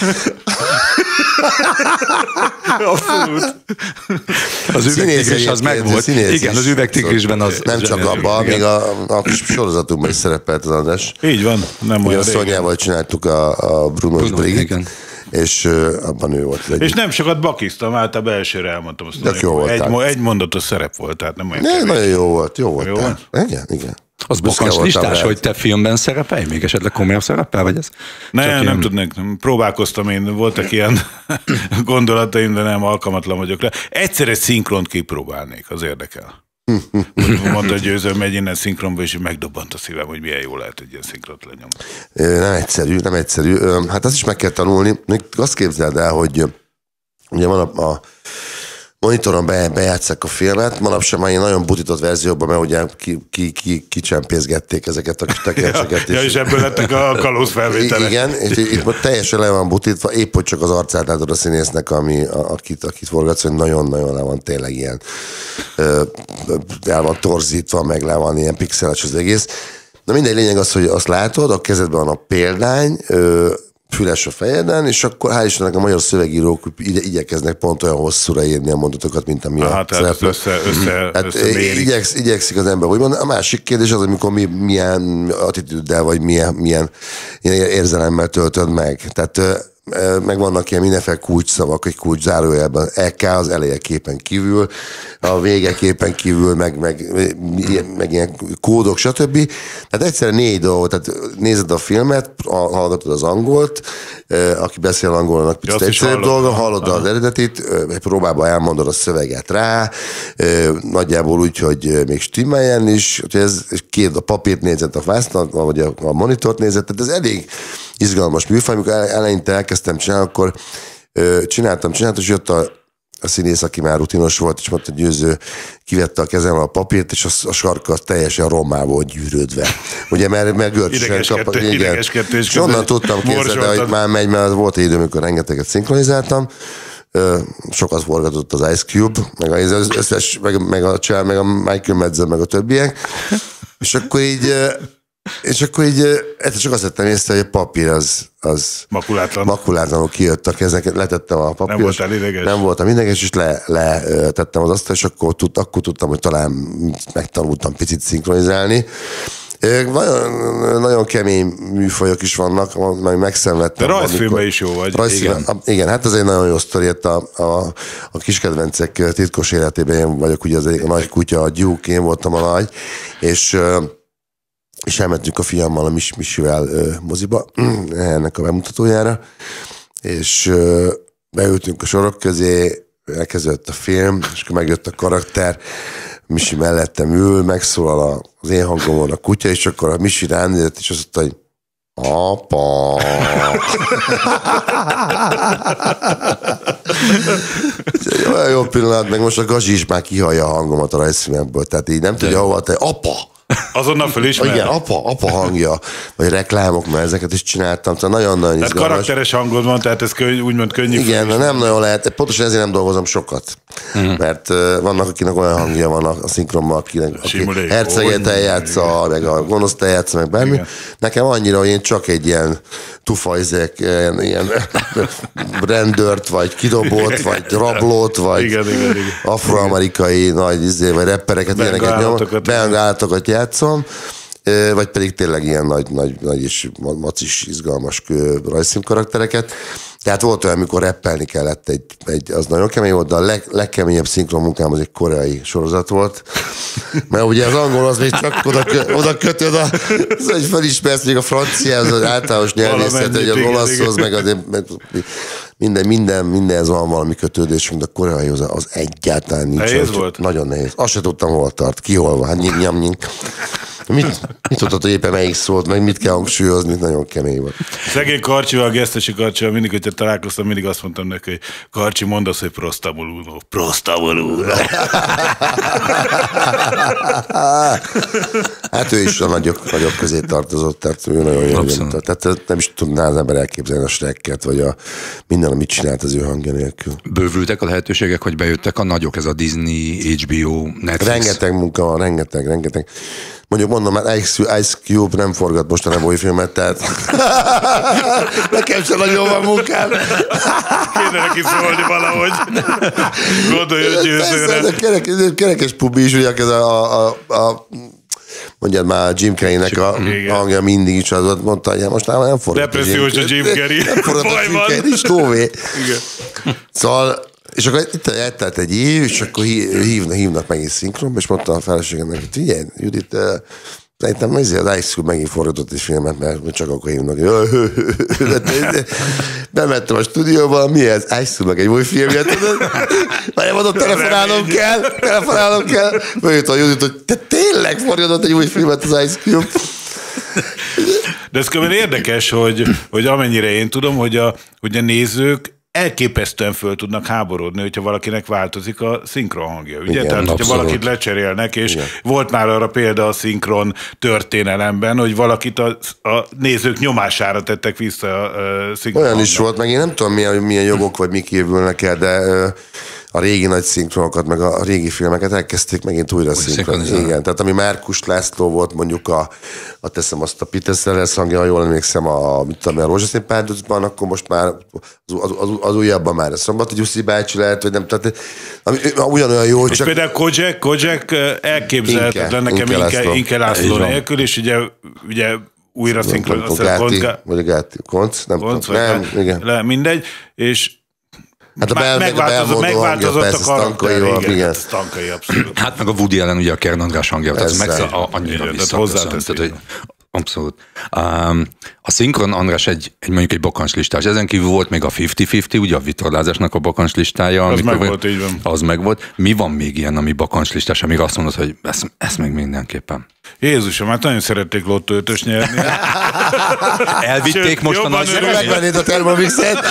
Abszolút. Az üvegtigris az megvolt. Igen, az üvegtigrisben az... Nem csak abban, még a, a sorozatunkban is szerepelt az adás. Így van, nem olyan régen. A Szonyával csináltuk a, a Brunos Brigit, és uh, abban ő volt. És nem sokat bakiztam, általában elsőre elmondtam azt. De jó volt. Egy, egy mondatos szerep volt, tehát nem olyan ne, nagyon jó volt, jó volt. Jó volt? Igen, igen. Az bakancs listás, hogy te filmben szerepelj? Még esetleg komolyabb szerepel, vagy ez? Ne, nem ilyen... tudnék. Próbálkoztam én, voltak ilyen gondolataim, de nem, alkalmatlan vagyok rá. Egyszer egy szinkront kipróbálnék, az érdekel. Mondta Győző, megy innen szinkronba, és megdobbant a szívem, hogy milyen jó lehet egy ilyen szinkront lenyomni. Nem egyszerű, nem egyszerű. Hát azt is meg kell tanulni. Még azt képzeld el, hogy ugye van a, a monitoron be, bejátszák a filmet, manapság már nagyon butított verzióban, mert ugye ki, ki, ki, kicsempészgették ezeket a kis tekercseket. Ja, és, és ebből lettek a kalóz felvételek. Igen, és itt most teljesen le van butítva, épp hogy csak az arcát látod a színésznek, ami, akit, akit forgatsz, hogy nagyon-nagyon le van tényleg ilyen, el van torzítva, meg le van ilyen pixeles az egész. Na mindegy, lényeg az, hogy azt látod, a kezedben van a példány, füles a fejeden, és akkor hál' Istennek a magyar szövegírók igye, igyekeznek pont olyan hosszúra írni a mondatokat, mint ami Aha, a szereplő. Össze, össze, hát igyeksz, igyekszik az ember, hogy a másik kérdés az, amikor mi, milyen attitűddel, vagy milyen, milyen érzelemmel töltöd meg. Tehát meg vannak ilyen mindenféle kulcsszavak, egy kulcs zárójelben, E K az eleje képen kívül, a vége képen kívül, meg, meg, meg ilyen kódok, stb. Tehát egyszerűen négy dolgot, tehát nézed a filmet, hallgatod az angolt, aki beszél angolnak picit egyszerűbb dolga, hallod az eredetit, próbálba elmondod a szöveget rá, nagyjából úgy, hogy még stimmeljen is, hogy ez két a papírt nézett a vásznak, vagy a, a monitort nézett, tehát ez elég izgalmas műfaj. Amikor eleinte elkezdtem csinálni, akkor csináltam, csináltam, és jött a a színész, aki már rutinos volt, és mondta, Győző, kivette a kezemről a papírt, és a, a sarka teljesen rommá volt gyűrődve. Ugye, mert, mert görcsösen kap... És onnan tudtam képzelni, hogy már megy, mert volt egy idő, amikor rengeteget szinkronizáltam. Sokat forgatott az Ice Cube, meg, az összes, meg, meg, a, meg a Michael Madsen, meg a többiek. És akkor így... És akkor így egyszer csak azt vettem észre, hogy a papír az, az makulátlan. makulátlanul kijött a kezeket, letettem a papírt. Nem voltál ideges. Nem voltam ideges, és letettem le, az asztal, és akkor, tud, akkor tudtam, hogy talán megtanultam picit szinkronizálni. Nagyon, nagyon kemény műfajok is vannak, meg megszenvedtem. De rajzfilmben is jó vagy. Igen. igen, hát ez egy nagyon jó sztori, a, a, a kiskedvencek titkos életében én vagyok, ugye az egy a nagy kutya, a Duke, én voltam a nagy, és és elmentünk a fiammal, a Mis Misivel ö, moziba, ennek a bemutatójára, és ö, beültünk a sorok közé, elkezdődött a film, és akkor megjött a karakter, Misi mellettem ül, megszólal az én hangomon a kutya, és akkor a Misi rám nézett, és azt mondta, hogy apa. Olyan jó pillanat, meg most a Gazi is már kihallja a hangomat a rajzfilmekből, tehát így nem tudja hova, te apa. Azonnal fölismer. Igen, apa, apa hangja, vagy reklámok, mert ezeket is csináltam, tehát nagyon-nagyon izgalmas. Tehát karakteres hangod van, tehát ez könny, úgymond könnyű. Igen, fölismer. Nem nagyon lehet, pontosan ezért nem dolgozom sokat, uh-huh. mert uh, vannak, akinek olyan hangja van a, a szinkronban, akinek aki herceget eljátsza, meg a gonoszt eljátsza, meg bármi. Igen. Nekem annyira, hogy én csak egy ilyen tufajzek, ilyen, ilyen rendőrt, vagy kidobót, vagy rablót, vagy igen, igen, igen. afroamerikai nagy izé, vagy rappereket, ilyeneket nyom, beangálatokat játszom, vagy pedig tényleg ilyen nagy, nagy, nagy és macis, izgalmas rajzszín karaktereket. Tehát volt olyan, amikor rappelni kellett, egy, egy, az nagyon kemény volt, de a leg, legkeményebb szinkron munkám az egy koreai sorozat volt. Mert ugye az angol az még csak oda, oda kötöd, a, az, hogy felismersz, még a francia, az, az általános nyelvészet, hogy az olaszhoz, meg az, minden, minden, mindenhez van valami kötődés, mint a koreaihoz, az egyáltalán nincs. Nehéz volt? Nagyon nehéz. Azt se tudtam, hol tart, ki hol van, hát nyim, nyam, nyim. Mit, mit tudtad, hogy éppen melyik szólt, meg mit kell hangsúlyozni, nagyon kemény volt. Szegény Karcsival, a Gesztesi Karcsival mindig, hogyha találkoztam, mindig azt mondtam neki, hogy Karcsi, mondd azt, hogy prostamoluno. Prostamoluno. Hát ő is a nagyok, nagyok közé tartozott, tehát ő nagyon jó. Tehát nem is tudná az ember elképzelni a Shrekket, vagy a minden, amit csinált az ő hangja nélkül. Bővültek a lehetőségek, hogy bejöttek a nagyok, ez a Disney, há bé o, Netflix. Rengeteg munka van, rengeteg, rengeteg. Mondjuk mondom, mert Ice Cube nem forgat most a Neboy filmet, tehát nekem sem nagyon van munkám. Kéne neki szólni valahogy. Gondolj, hogy Győzőre. Kerekes, kerekes pubi is, ugye ez a, a, a mondjad már Jim Carrey-nek a hangja mindig is az ott mondta, hogy most már nem forgat. Depressziós a Jim Carrey. Nem forgat a Jim Carrey, is tóvé. Szóval és akkor itt eltelt egy év, és akkor hívnak, hívnak megint szinkronba, és mondta a feleségemnek, hogy figyelj, Judit, szerintem az Ice Cube megint forgatott egy filmet, mert csak akkor hívnak. Bementem a stúdióba, mi ez? Ice Cube-nak egy új filmje, tudod? Már mondom, telefonálnom kell, telefonálnom kell. Följött a Judit, hogy te tényleg forgatott egy új filmet az Ice Cube. De ez különben érdekes, hogy, hogy amennyire én tudom, hogy a, hogy a nézők elképesztően föl tudnak háborodni, hogyha valakinek változik a szinkron hangja. Ugye? Igen, tehát, hogyha abszolút. Valakit lecserélnek, és igen. Volt már arra példa a szinkron történelemben, hogy valakit a, a nézők nyomására tettek vissza a szinkron Olyan hangnak. Is volt, meg én nem tudom, milyen, milyen jogok vagy mik évülnek el, de a régi nagy szinkronokat, meg a régi filmeket elkezdték megint újra szinkron. Igen, tehát ami Márkus László volt mondjuk a, a teszem azt a Peter Sellers hangja, ha jól emlékszem, a, mit tudom, a Rózsaszín párducban, akkor most már az, az, az, az újabban már a Szombati Gyuszi bácsi lehet, vagy nem, tehát ami, ugyanolyan jó, és csak... például Kojak, Kojak elképzelhetetlen nekem Inke László nélkül, és ugye, ugye újra szinkronizálták. Vagy Gáti, Konc, nem Konc, tudom. Nem, igen. Le, mindegy, és hát a bel, megváltozott, megváltozott hangja, a karakter, igen, igen. Tankai, abszolút. Hát meg a Woody Allen, ugye a Kern András hangja, az meg annyira visszaköszönt. Abszolút. Um, a Szinkron András egy, egy mondjuk egy bakancslistás. Ezen kívül volt még a ötven-ötven, ugye a vitorlázásnak a bakancslistája. Az meg volt, így van. Az meg volt. Mi van még ilyen, ami bakancslistás, amíg azt mondod, hogy ezt, ezt még mindenképpen? Jézusom, hát nagyon szerették Lotto ötös nyerni. Elvitték Sőt, most a nagy... Megvennéd a Thermomixet.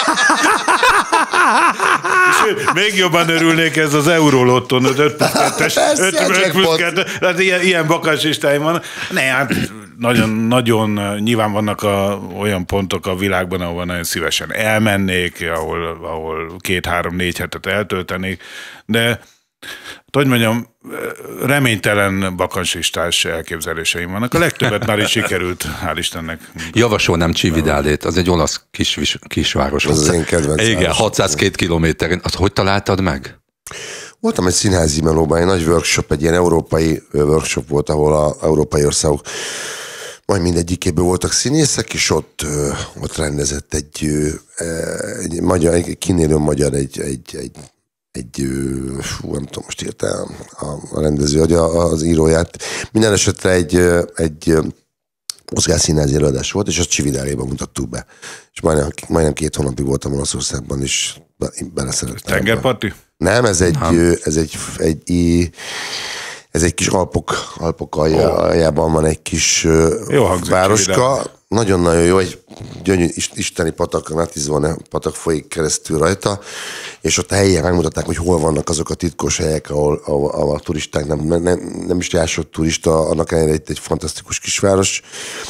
Sőt, még jobban örülnék ez az Eurolotton, az öt plusz kettes, öt plusz kettő, hát ilyen, ilyen bakancslistái van. Ne, hát nagyon, nagyon nyilván vannak a, olyan pontok a világban, ahol nagyon szívesen elmennék, ahol, ahol két-három-négy hetet eltöltenék, de hogy mondjam, reménytelen bakancslistás elképzeléseim vannak. A legtöbbet már is sikerült, hál' Istennek. Javasolnám Cividálét, az egy olasz kis, kisváros. Az az én kedvenc. Igen, hatszázkettő kilométer. Azt hogy találtad meg? Voltam egy színházi melóban, egy nagy workshop, egy ilyen európai workshop volt, ahol az európai országok majd mindegyikéből voltak színészek, és ott, ott rendezett egy, egy magyar, egy kinélő magyar, egy, egy, egy egy, fú, nem tudom, most írta a, a rendező, az íróját. Minden esetre egy, egy Oscar színházi előadás volt, és azt Cividáléban mutattuk be. És majdnem, majdnem két hónapig voltam Olaszországban, és be, beleszerettem. Tengerparti? Nem, ez egy, ez egy, egy, ez egy kis Alpok, Alpok aljában van egy kis jó városka. Cividál. Nagyon-nagyon jó, egy gyönyörű isteni patak, Natizone patak folyik keresztül rajta, és ott a helyiek megmutatták, hogy hol vannak azok a titkos helyek, ahol, ahol, ahol a turisták nem, nem, nem is jásott turista, annak ellenére itt egy fantasztikus kisváros,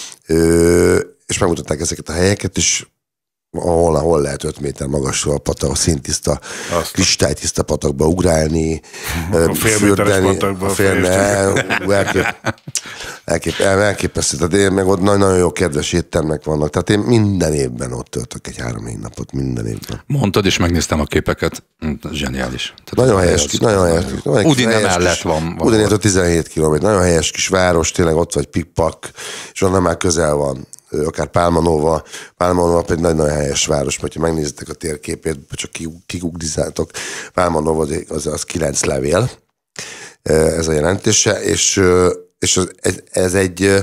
ö, és megmutatták ezeket a helyeket, és ahol, ahol lehet öt méter magasról a patak, szintiszta, kristálytiszta patakba ugrálni, fürdeni, a félne, elkép, elkép, elképesztő. Tehát én meg ott nagyon jó kedves éttermek vannak. Tehát én minden évben ott töltök egy három-négy napot, minden évben. Mondtad, és megnéztem a képeket. Zseniális. Tehát nagyon helyes, kis, nagyon helyes. Udine mellett van. Udine tizenhét kilométer. Nagyon helyes kis város, tényleg ott vagy Pikpak, és onnan már közel van. Akár Palmanova, Palmanova pedig nagyon-nagyon helyes város, mert ha megnézitek a térképét, csak kiguglizáltok, Palmanova az, az kilenc levél, ez a jelentése, és, és ez, ez egy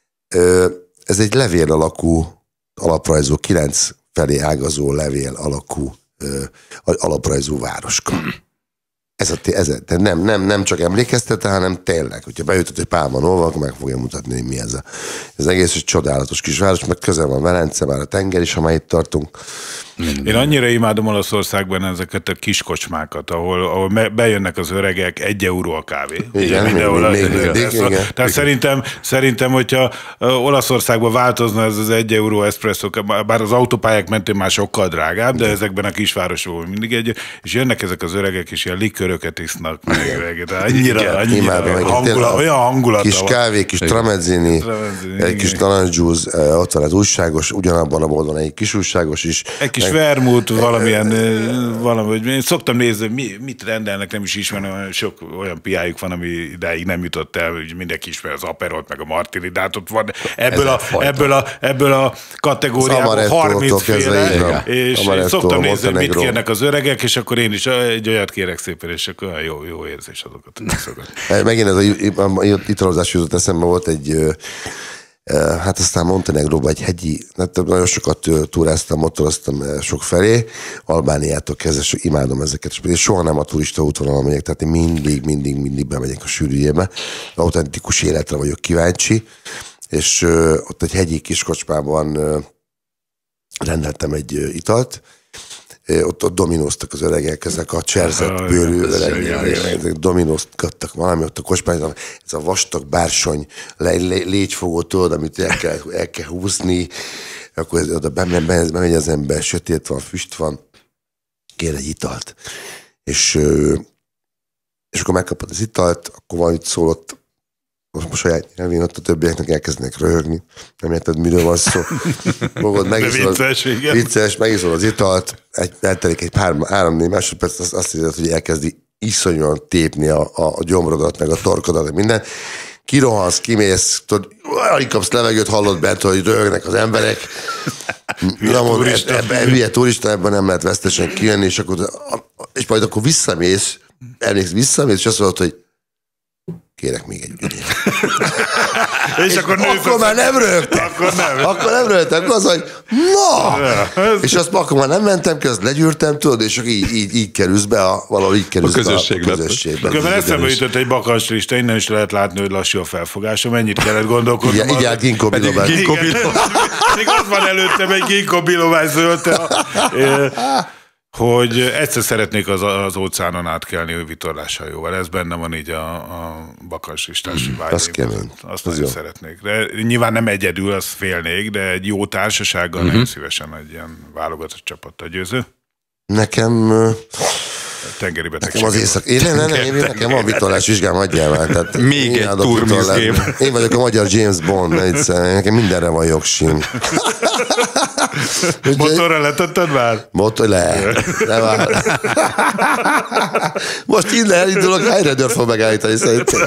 ez egy levél alakú alaprajzó, kilenc felé ágazó levél alakú alaprajzó városka. Ez, a, ez a, nem, nem, nem csak emlékeztet, hanem tényleg, hogyha bejutott egy Palmanova, akkor meg fogja mutatni, hogy mi ez a. Ez egész egy csodálatos kisváros, mert közel van Velence, már a tenger is, amely itt tartunk. Én annyira imádom Olaszországban ezeket a kis kocsmákat, ahol, ahol bejönnek az öregek, egy euró a kávé. Igen, még, még, még, még, még, igen. Tehát igen. Szerintem, szerintem, hogyha Olaszországban változna ez az egy euró eszpresszó, bár az autópályák mentén már sokkal drágább, de ezekben a kisvárosokban mindig egy, és jönnek ezek az öregek, és ilyen liköröket isznak. Meg, de annyira, igen, annyira imádom, hangulat, olyan hangulata kis kávé, kis tramezzini, egy kis narancsjúz, ott van az újságos, ugyanabban a boltban egy kis újságos is. Egy kis vermút, valamilyen, valami, én szoktam nézni, mi, mit rendelnek, nem is ismerem, sok olyan piájuk van, ami idáig nem jutott el, hogy mindenki ismer az Aperolt, meg a Martini, de hát ott van ebből, a, ebből, a, ebből a kategóriából harminc féle, és én szoktam nézni, mit kérnek az öregek, és akkor én is egy olyat kérek szépen, és akkor olyan jó, jó érzés azokat. Megint ez a italozás jutott eszembe, volt egy hát aztán Montenegróban egy hegyi, nagyon sokat túráztam, motoroztam sok felé, Albániától kezdve, imádom ezeket, és soha nem a turista útvonalon megyek, tehát én mindig, mindig, mindig bemegyek a sűrűjébe, autentikus életre vagyok kíváncsi, és ott egy hegyi kis kocsmában rendeltem egy italt, ott, ott dominóztak az öregek, ezek a cserzett bőrű öregek, dominózgattak valami, ott a kocsmányban, ez a vastag bársony, le, le, légyfogó, tudod, amit el kell, el kell húzni, akkor ez, oda bemegy, bemegy az ember, sötét van, füst van, kér egy italt. És, és akkor megkapod az italt, akkor valamit szólott, most saját nyelvén ott a többieknek elkezdenek röhögni. Nem érted, miről van szó. Fogod, megiszol, vicces, vicces, megiszol az italt, egy, eltelik egy pár, három-négy másodperc, azt, azt hiszed, hogy elkezdi iszonyúan tépni a, a, a gyomrodat, meg a torkodat, meg minden. kirohansz, kimész, tudod, alig kapsz levegőt, hallod bent, hogy röhögnek az emberek. Na, mond, ebben hülye turista, ebben nem lehet vesztesen kijönni, és, akkor, és majd akkor visszamész, elmész visszamész, és azt mondod, hogy kérek még egy ügyet. és, és akkor, akkor már nem röhögtem. Akkor nem. Akkor nem röhögtem, akkor az, hogy na! Ja, és azt akkor már nem mentem ki, azt legyűrtem, tudod, és így, így, így kerülsz be, a, valahol így kerülsz a közösségbe. A közösségbe. Közben eszembe jutott egy bakancslista, innen is lehet látni, hogy lassú a felfogása, mennyit kellett gondolkodnom. Igen, így áll ginkgo bilomány. Még ott van előttem egy ginkgo bilomány zöldte. Hogy egyszer szeretnék az, az óceánon átkelni vitorláshajóval. Ez benne van így a, a bakanslistás vágyéban. Az kemény. Azt nagyon szeretnék. De nyilván nem egyedül, azt félnék, de egy jó társasággal uh-huh. nagyon szívesen egy ilyen válogatott csapattal győző. Nekem... Tengeri betegség. Nekem az éjszak... Én, nem, nem, nem, én, nekem van vitorlás vizsgám, adjál már. Tehát még egy turmizgém. Én vagyok a magyar James Bond, mert nekem mindenre van jogsim. Motorra letetted már? Motor le. Le már. Most innen elindulok, Heiredőr fog megállítani szerintem.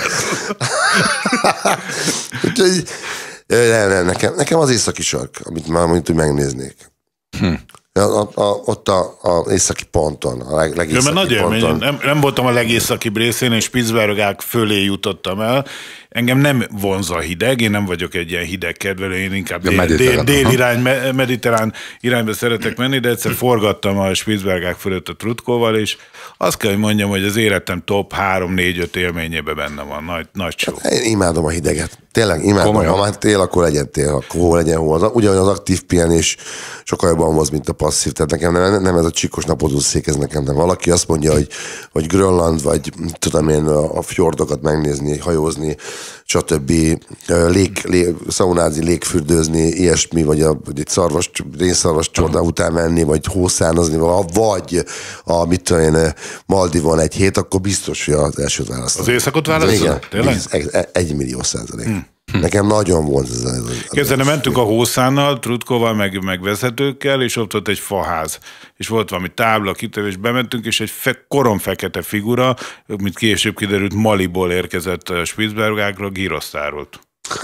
Úgyhogy nem, nem, nekem, nekem az északi sark, amit már mondjuk megnéznék. Hm. A, a, a, ott az északi ponton, a leg, legészaki ja, ponton. Élmény. Nem, nem voltam a legészakibb részén, és Spitzbergák fölé jutottam el. Engem nem vonz a hideg, én nem vagyok egy ilyen hideg kedvelő, én inkább dél, dél, dél irány, mediterrán irányba szeretek menni, de egyszer forgattam a Spitzbergák fölött a Trutkóval, és azt kell, hogy mondjam, hogy az életem top három négy öt élményében benne van, nagy, nagy csó. Hát én imádom a hideget. Tényleg imádom. Komolyan. Ha már tél, akkor legyen tél, akkor hol legyen hol. Ugyanaz az aktív pihenés sokkal jobban hoz, mint a passzív. Tehát nekem nem, nem ez a csikos napozószék, ez nekem nem. Valaki azt mondja, hogy, hogy Grönland, vagy tudom én, a fjordokat megnézni, hajózni, stb. Lég, lég, szaunázni, légfürdőzni, ilyesmi, vagy, a, vagy egy szarvas, rénszarvas csorda után menni, vagy hószánozni, vagy a, mit tudom én, Maldivon egy hét, akkor biztos, hogy az első választ. Az éjszakot válaszol? Igen, egy, egy millió százalék. Hmm. Nekem nagyon vonz ez. ez, ez Kezdve mentünk a Hószánnal, Trutkóval, meg, meg vezetőkkel, és ott volt egy faház. És volt valami tábla, kitevés, bementünk, és egy fe, koromfekete figura, mint később kiderült, Maliból érkezett a Spitzbergákra, girosztárolt.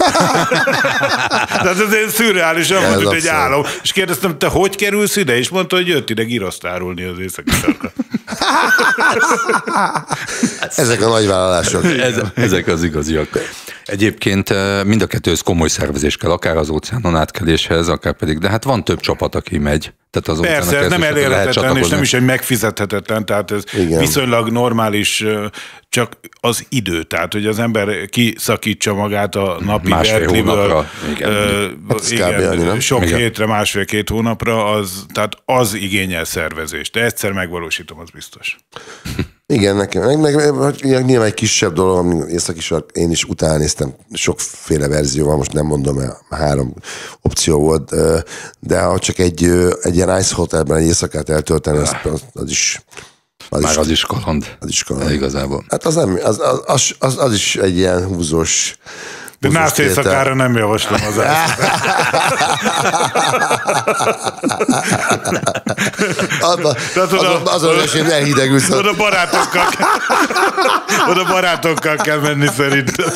Tehát ez egy szürreálisan ja, mondott egy álom. És kérdeztem, te hogy kerülsz ide? És mondta, hogy jött ide girosztárolni az északi sarkra. Ezek a nagyvállalások. Ez, ezek az igaziak. Egyébként mind a kettőhöz komoly szervezés kell, akár az óceánon átkeléshez, akár pedig, de hát van több csapat, aki megy. Tehát az persze, ez nem elérhetetlen, és nem is egy megfizethetetlen, tehát ez igen. Viszonylag normális, csak az idő, tehát hogy az ember kiszakítsa magát a napi verkliből, igen, hát igen, igen, sok igen. hétre, másfél-két hónapra, az, tehát az igényel szervezést, de egyszer megvalósítom, az biztos. Igen, nekem, meg, meg, meg nyilván egy kisebb dolog, ami északi sark, én is utána néztem, sokféle verzió van, most nem mondom, mert három opció volt, de ha csak egy, egy ilyen ice hotelben egy éjszakát eltölteni, az, az, az is... Az Már is, az is kaland. Az is kaland. Igazából. Hát az, nem, az, az, az, az is egy ilyen húzós... De nász éjszakára nem javaslom az ezt. Azon az az, hogy elhidegülsz. Oda barátokkal, oda barátokkal kell menni szerintem.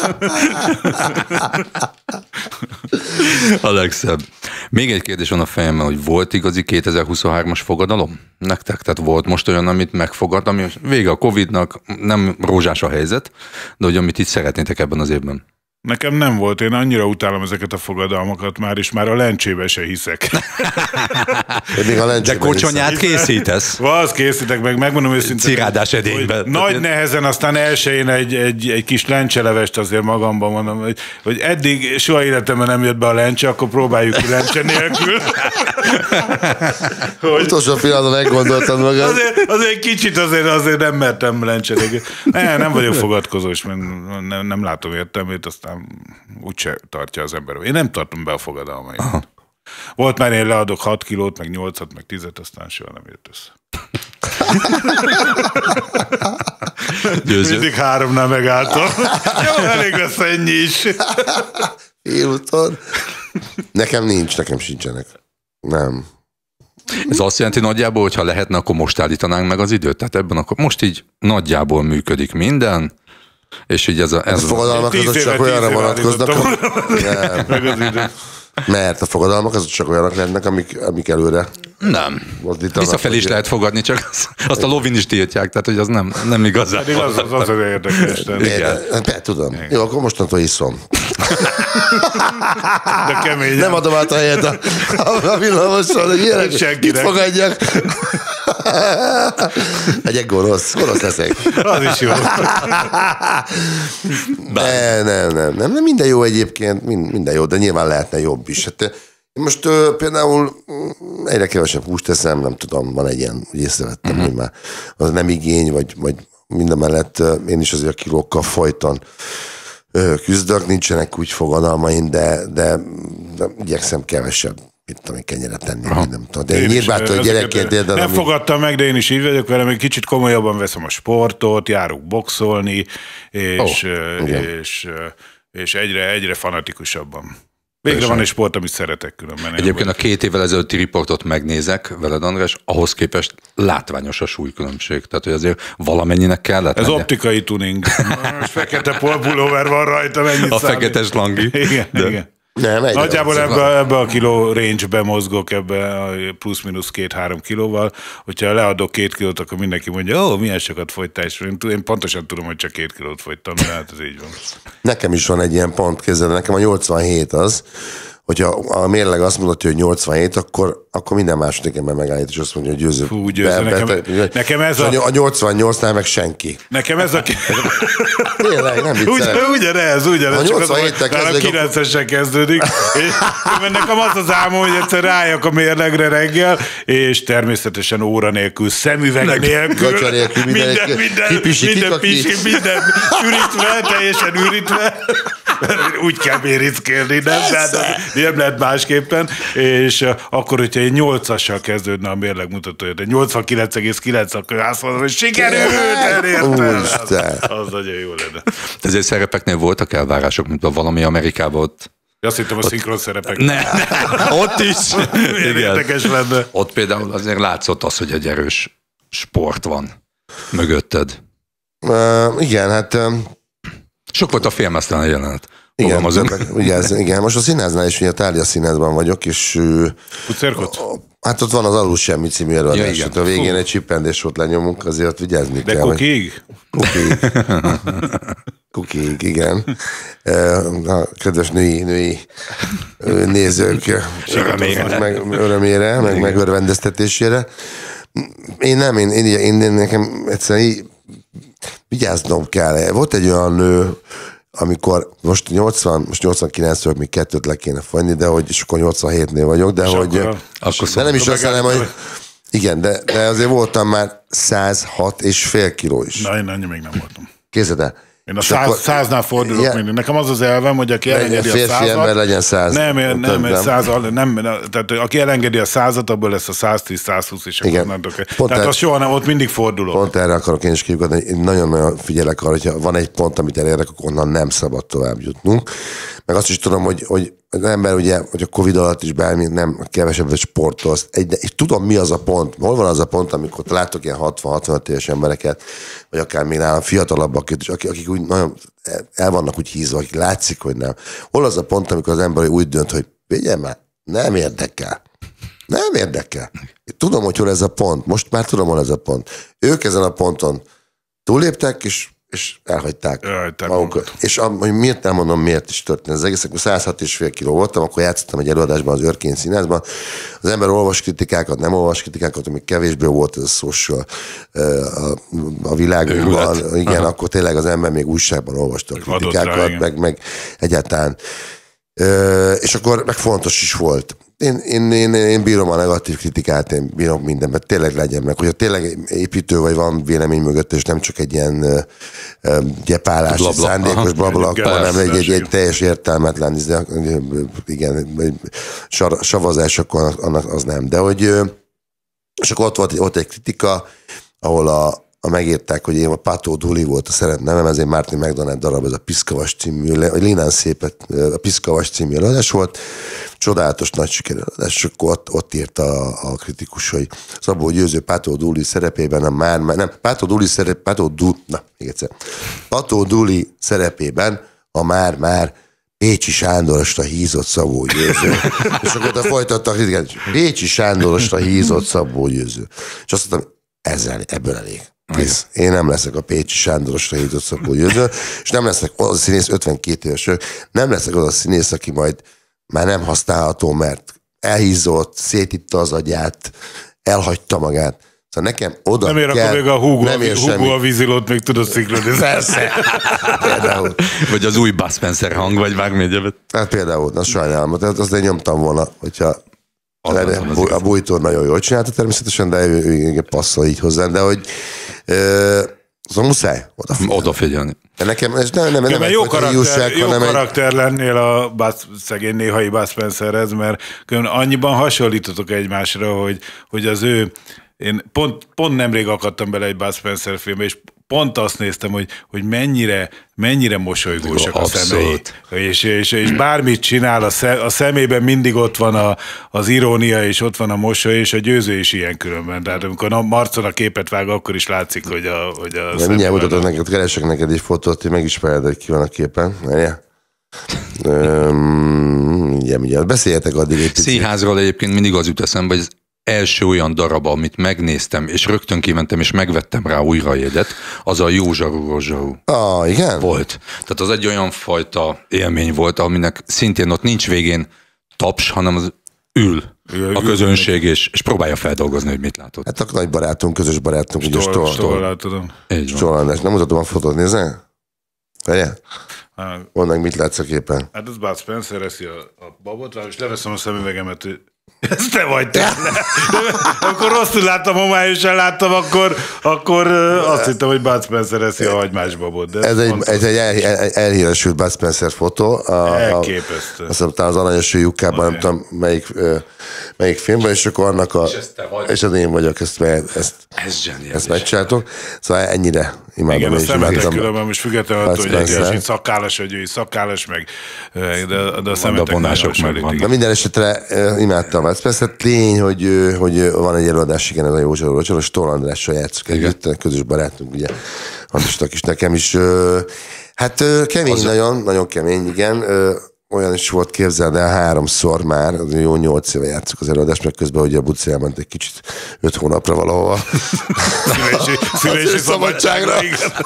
A legszebb. Még egy kérdés van a fejemben, hogy volt igazi kétezer-huszonhármas fogadalom nektek? Tehát volt most olyan, amit megfogad, ami vége a Covidnak, nem rózsás a helyzet, de hogy amit itt szeretnétek ebben az évben? Nekem nem volt, én annyira utálom ezeket a fogadalmakat már, és már a lencsébe se hiszek. A de kocsonyát készítesz? Vasz készítek meg, megmondom őszintén. Cirádás edényben. Nagy nehezen, aztán elsőjén egy, egy, egy kis lencselevest azért magamban mondom, hogy, hogy eddig soha életemben nem jött be a lencse, akkor próbáljuk ki lencse nélkül. hogy... Utolsó pillanatban meggondoltad magad. Azért, azért kicsit azért, azért nem mertem lencse nélkül. Ne, nem vagyok fogadkozós, mert nem, nem látom értelmét, aztán úgyse tartja az ember. Én nem tartom be a fogadalmaimat. Volt már, én leadok hat kilót, meg nyolcat, meg tízet, aztán soha nem jött össze. Mindig háromnál megálltam. Jó, elég lesz ennyi is. Félúton. Nekem nincs, nekem sincsenek. Nem. Ez azt jelenti nagyjából, hogy ha lehetne, akkor most állítanánk meg az időt. Tehát ebben akkor most így nagyjából működik minden. És így ez a... Ez a fogadalmak azok csak olyanra vonatkoznak. Mert a fogadalmak azok csak olyanok lennek, amik, amik előre... Nem. Visszafelé is lehet fogadni, csak azt a lovin is tiltják, tehát hogy az nem, nem igazán. Pedig az az, az, az érdekes. Be, tudom. Igen. Jó, akkor mostantól iszom. De keményen. Nem adom át a helyet a, a villamosról, hogy ilyenek, itt fogadjak. Legyek gonosz, gonosz leszek. Az is jó. De, nem, nem, nem, nem, minden jó egyébként, minden jó, de nyilván lehetne jobb is. Hát, most uh, például egyre kevesebb húst teszem, nem tudom, van egy ilyen, úgy észrevettem, uh-huh. hogy már az nem igény, vagy, vagy minden mellett uh, én is azért a kilókkal folyton uh, küzdök, nincsenek úgy fogadalmaim, de, de, de igyekszem kevesebb, mit tudom én, kenyeret tenni, uh-huh. nem tudom. De én nyilvántan gyerekként érdekel. Nem ami... fogadtam meg, de én is így vagyok vele, még kicsit komolyabban veszem a sportot, járok boxolni, és, oh, uh, és, uh, és egyre, egyre fanatikusabban. Végre van egy sport, amit szeretek különben. Egyébként a két évvel ezelőtti riportot megnézek veled, András, ahhoz képest látványos a súlykülönbség. Tehát, hogy azért valamennyinek kellett. Ez lennie. Optikai tuning. Most fekete polpulóver van rajta, mennyit A feketes langi. Igen, de... igen. Nem, nagyjából ebbe, ebbe a kiló range-be mozgok, ebbe a plusz-minusz két-három kilóval. Hogyha leadok két kilót, akkor mindenki mondja, ó, milyen sokat fogytál, és én, én pontosan tudom, hogy csak két kilót fogytam, de hát ez így van. Nekem is van egy ilyen pont, képzeld, nekem a nyolcvanhét az, hogyha a mérleg azt mondja, hogy nyolcvanhét, akkor, akkor minden második ember megállít, és azt mondja, hogy győző. Fú, győző. Be, nekem, be, nekem ez a... A nyolcvannyolcnál meg senki. Nekem ez a... Tényleg, nem viccelek. Ugyanez, ugyanez. A nyolcvanhéttel kezdődik. A kilencesen kezdődik. És nekem az az álmom, hogy egyszer rájak a mérlegre reggel, és természetesen óra nélkül, szemüveg nélkül. Gacsa nélkül, minden, minden, minden, kipisi, minden pisi, minden ürítve, teljesen ürítve. Úgy kell mérickélni, nem? De nem lehet másképpen. És akkor, hogyha egy nyolcassal kezdődne a mérlegmutatója, de nyolcvankilenc egész kilenc, akkor azt mondom, hogy sikerült, elértem. Az, az nagyon jó lenne. Ezért szerepeknél voltak elvárások, mint a valami Amerikában ott. Azt hittem a szinkron szerepek. Ne, ne, ott is. Érdekes lenne. Ott például azért látszott az, hogy egy erős sport van mögötted. Uh, igen, hát... Um... Sok volt a filmesztelen a jelenet. Igen, igen, igen, most a színháznál is, ugye a Thália színházban vagyok, és... Pucérkot? Hát ott van az Alul semmi című előadás. Ja, a végén egy csipendés volt lenyomunk, azért vigyázni De kell. De kukig? Kukig. Kukig, igen. A kedves női, női nézők meg örömére, meg megörvendeztetésére. Én nem, én, én, én, én nekem egyszerűen így vigyáznom kell. Volt egy olyan nő, amikor most nyolcvan, most nyolcvankilencről még kettőt le kéne fogyni, de hogy és akkor nyolcvanhétnél vagyok, de és hogy... Akkor, akkor de nem is azt hanem, hogy... Igen, de, de azért voltam már százhat és fél kiló is. Na, én ennyi még nem voltam. Képzeld el. Én a száz, akkor, száznál fordulok ja, mindig. Nekem az az elvem, hogy aki elengedi a százat... ember legyen száz. Nem, nem, nem, nem. Száz, nem, tehát aki elengedi a százat, abból lesz a száztíz, százhúsz, és akkor nem tudok. Tehát az soha nem, ott mindig fordulok. Pont erre akarok én is kiugatni, én nagyon-nagyon figyelek arra, hogyha van egy pont, amit elérek, akkor onnan nem szabad tovább jutnunk. Meg azt is tudom, hogy, hogy az ember ugye, hogy a Covid alatt is bármi nem kevesebbet sportolsz. És tudom, mi az a pont. Hol van az a pont, amikor látok ilyen hatvan-hatvanöt éves embereket, vagy akár még nálam fiatalabbakat is, akik, akik úgy nagyon el vannak úgy hízva, akik látszik, hogy nem. Hol az a pont, amikor az ember úgy dönt, hogy vigyem már, nem érdekel. Nem érdekel. Én tudom, hogy hol ez a pont. Most már tudom, hol ez a pont. Ők ezen a ponton túléptek, és és elhagyták magukat. És a, hogy miért elmondom, miért is történt az egész, akkor százhat és fél kiló voltam, akkor játszottam egy előadásban az Örkény Színházban. Az ember olvas kritikákat, nem olvas kritikákat, amik kevésbé volt ez a social a, a világunkban. Igen, aha. Akkor tényleg az ember még újságban olvasta a kritikákat, rá, meg, meg egyáltalán. És akkor meg fontos is volt. Én, én, én, én bírom a negatív kritikát, én bírom mindenben, tényleg legyen meg, hogyha tényleg építő vagy van vélemény mögött, és nem csak egy ilyen uh, gyepálás, blabla, szándékos blabla, hanem egy, egy, egy teljes értelmetlen, igen, savazás, akkor annak az nem. De hogy, és akkor ott volt, ott egy kritika, ahol a a megírták, hogy én a Pátó Duli volt a szeret nevem, ezért Martin McDonald darab, ez a Piszkavas című, vagy Lénán szépet, a Piszkavas című előadás volt, csodálatos nagy sikerelőadás, és akkor ott, ott írta a, a kritikus, hogy Szabó Győző Pátó Duli szerepében a már, nem, Pátó Duli szerep, Pátó Duli, na, még egyszer, Pátó Duli szerepében a már-már Pécsi Sándorosra hízott Szabó Győző. És akkor ott folytatta a kritikát, Pécsi Sándorosra hízott Szabó Győző. És azt mondtam, ezzel, ebből elég. Kész. Én nem leszek a Pécsi Sándorosra hízott Szabó Győző, és nem leszek az a színész, ötvenkét éves, nem leszek az a színész, aki majd már nem használható, mert elhízott, szétitta az agyát, elhagyta magát. Szóval nekem oda nem ér, kell... akkor még a Hugo, nem a, Hugo a vízilót még tudod szinkronizálni. Persze. Például. Vagy az új Bud Spencer hang, vagy vágni egyebet. Hát például, na sajnálom. Tehát azt én nyomtam volna, hogyha az az az a Bújtor nagyon jól csinálta természetesen, de ő, ő, ő passzol így hozzá, de hogy szóval muszáj odafigyelni. Odafigyelni. De nekem ez nem, nem, ja, nem jó karakter, hiúság, jó hanem karakter egy... lennél a Bud, szegény néhai Bud Spencerhez, mert annyiban hasonlítotok egymásra, hogy, hogy az ő, én pont, pont nemrég akadtam bele egy Bud Spencer filmbe, és pont azt néztem, hogy, hogy mennyire, mennyire mosolygósak a szemei. És, és, és bármit csinál, a, szem, a szemében mindig ott van a, az irónia, és ott van a mosoly, és a Győző is ilyen különben. Tehát amikor a Marcon a képet vág, akkor is látszik, hogy a, hogy a ja, mindjárt mutatod neked, keresek neked egy fotót, hogy megismered, hogy ki van a képen. Mindjárt, mindjárt. Beszéljetek addig egy picit. Színházról egyébként mindig az jut eszembe, hogy első olyan darab, amit megnéztem, és rögtön kimentem, és megvettem rá újra jegyet, az a Jó zsaru, rossz zsaru. Ah, igen? Volt. Tehát az egy olyan fajta élmény volt, aminek szintén ott nincs végén taps, hanem az ül a közönség, és, és próbálja feldolgozni, hogy mit látott. Hát a nagy barátunk, közös barátunk, ugye Stoll. Stoll, tudom. Stoll, nem mutatom a fotót, nézzel? Várjál? Mondd meg, mit látsz a képen. Hát az Bud Spencer eszi a, a babot, és leveszem a szemüvegemet, hogy ez te vagy te. Amikor rosszul láttam, homályosan láttam, akkor, akkor azt hittem, hogy Bud Spencer eszi a hagymás babot. De ez egy, ez egy el, el, elhíresült Bud Spencer fotó. A, elképesztő. Azt mondtam, az Aranyos lyukában, nem tudom melyik, melyik filmben, és akkor annak a... És, és az én vagyok, ezt, ezt, ez ezt megcsináltok. Szóval ennyire imádom. Igen, a szemetek különben most függetlenül attól, hogy egy szakállas, hogy ő szakállas, meg de, de a szemetek nagyon de minden esetre imádtam. Ez persze tény, hogy, hogy van egy előadás, igen, ez a Jó zsaru, rossz zsaru, Stoll Andrással játszok együtt, közös barátunk, ugye, Andrásnak is, nekem is. Hát kemény, az nagyon, nagyon kemény, igen. Olyan is volt, képzeld el, háromszor már, jó nyolc éve játszok az előadást, meg közben ugye a Buci elment egy kicsit öt hónapra valahova. Szülési, szülési szabadságra.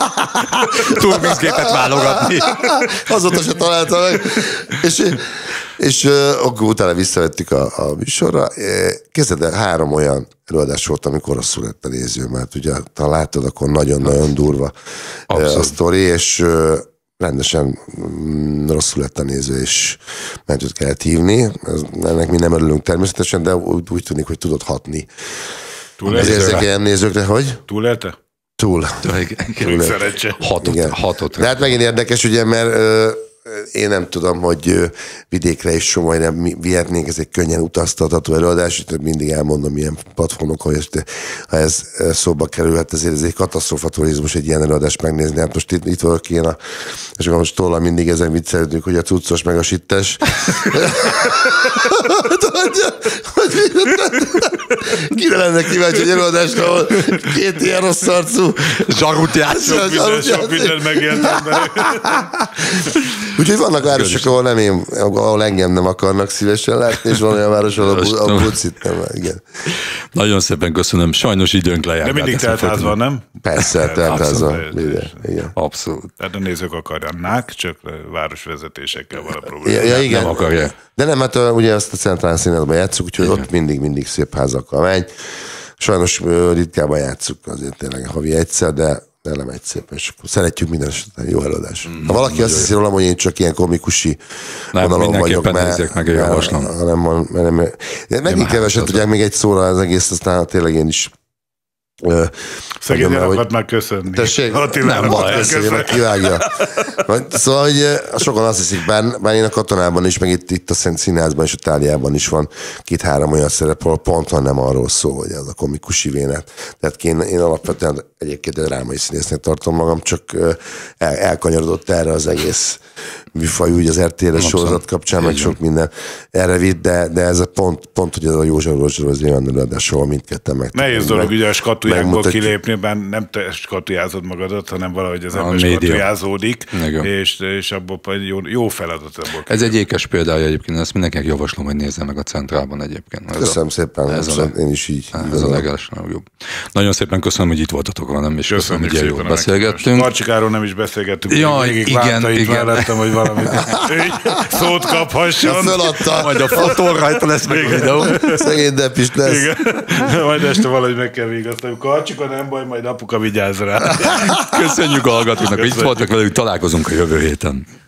Turbizgépet válogatni. Azóta se találta meg. És, és akkor utána visszavettük a, a műsorra. Képzeld el, három olyan előadás volt, amikor rosszul lett a néző, mert ugye, ha látod, akkor nagyon-nagyon durva abszolút a sztori, és rendesen rosszul lett a néző, és mentőt kellett hívni. Ennek mi nem örülünk természetesen, de úgy, úgy tűnik, hogy tudott hatni. Az érzékelyen nézőkre, hogy? Túlélte? Túl. Túl szeretse. Hatott, hatott. De hát megint érdekes, ugye, mert ö, én nem tudom, hogy ö, vidékre is Somolyra vihetnénk, ez egy könnyen utaztatható előadás, mindig elmondom milyen platformokon, hogy ha ez szóba kerülhet, ezért ez egy katasztrófa turizmus egy ilyen előadást megnézni. Hát most itt, itt vagyok én, a, és akkor most tollal mindig ezen viccelődünk, hogy a cuccos meg a sittes. Kire lenne kíváncsi egy előadásra, ahol két ilyen rossz arcú zsarut játszol. Sok minden megélt ember. Úgyhogy vannak városok, ahol, nem én, ahol engem nem akarnak szívesen látni, és van olyan város, ahol a, a bucit nem. Igen. Nagyon szépen köszönöm. Sajnos időnk lejárt. De mindig teltház van, nem? Persze, teltház van. Igen. Abszolút. Tehát a nézők akarják, csak városvezetésekkel van a probléma. Ja, ja, igen. Nem akarják. De nem, hát ugye ezt a Centrál Színházban játszuk, úgyhogy igen, ott mindig-mindig szép házakkal megy. Sajnos ritkában játszuk, azért tényleg havi egyszer, de de nem egy szép, és szeretjük minden esetben, jó előadás. Mm, ha valaki azt hiszi rólam, hogy én csak ilyen komikusi nem, vonalon vagyok, mert, meg mert, hanem, hanem, mert megint keveset tudják még egy szóra az egész, aztán tényleg én is Szegény el akart már köszönni. Tessék? Attila nem baj, köszönni, meg kivágja. Szóval, hogy sokan azt hiszik, bár, bár én a Katonában is, meg itt, itt a Szent Színházban és a Táliában is van két-három olyan szerep, ahol pontosan nem arról szól, hogy ez a komikus ivénet. Tehát én, én alapvetően egyébként egy drámai színésznek tartom magam, csak el, elkanyarodott erre az egész műfaj, úgy az er té el-es sorozat kapcsán, meg sok minden erre vitt, de, de ez a pont, pont, hogy ez a József Rózsa az olyan előadás, ahol mindketten meg. Nehéz dolog ugye a skatujákból kilépni, bár nem te skatujázod magadat, hanem valahogy az ember skatujázódik, és, és abból jó, jó feladat ebből. Ez egy ékes példája egyébként, ezt mindenkinek javaslom, hogy nézze meg a Centrálban egyébként. Ez köszönöm a, szépen, ez a, én is így. Ez a legeslegjobb. Nagyon szépen köszönöm, hogy itt voltatok velem, és köszönöm, hogy ilyen jól beszélgettünk. Karcsikáról nem is beszélgettünk. Ja, igen, igen. Mellettem, hogy valamit szót kaphasson. Föladta. Majd a fotón rajta lesz meg a videó. Szegény Depp is lesz. Igen. Majd este valahogy meg kell végeztem. Karcsika, nem baj, majd apuka vigyázz rá. Köszönjük a hallgatóknak, hogy itt voltak velük, találkozunk a jövő héten.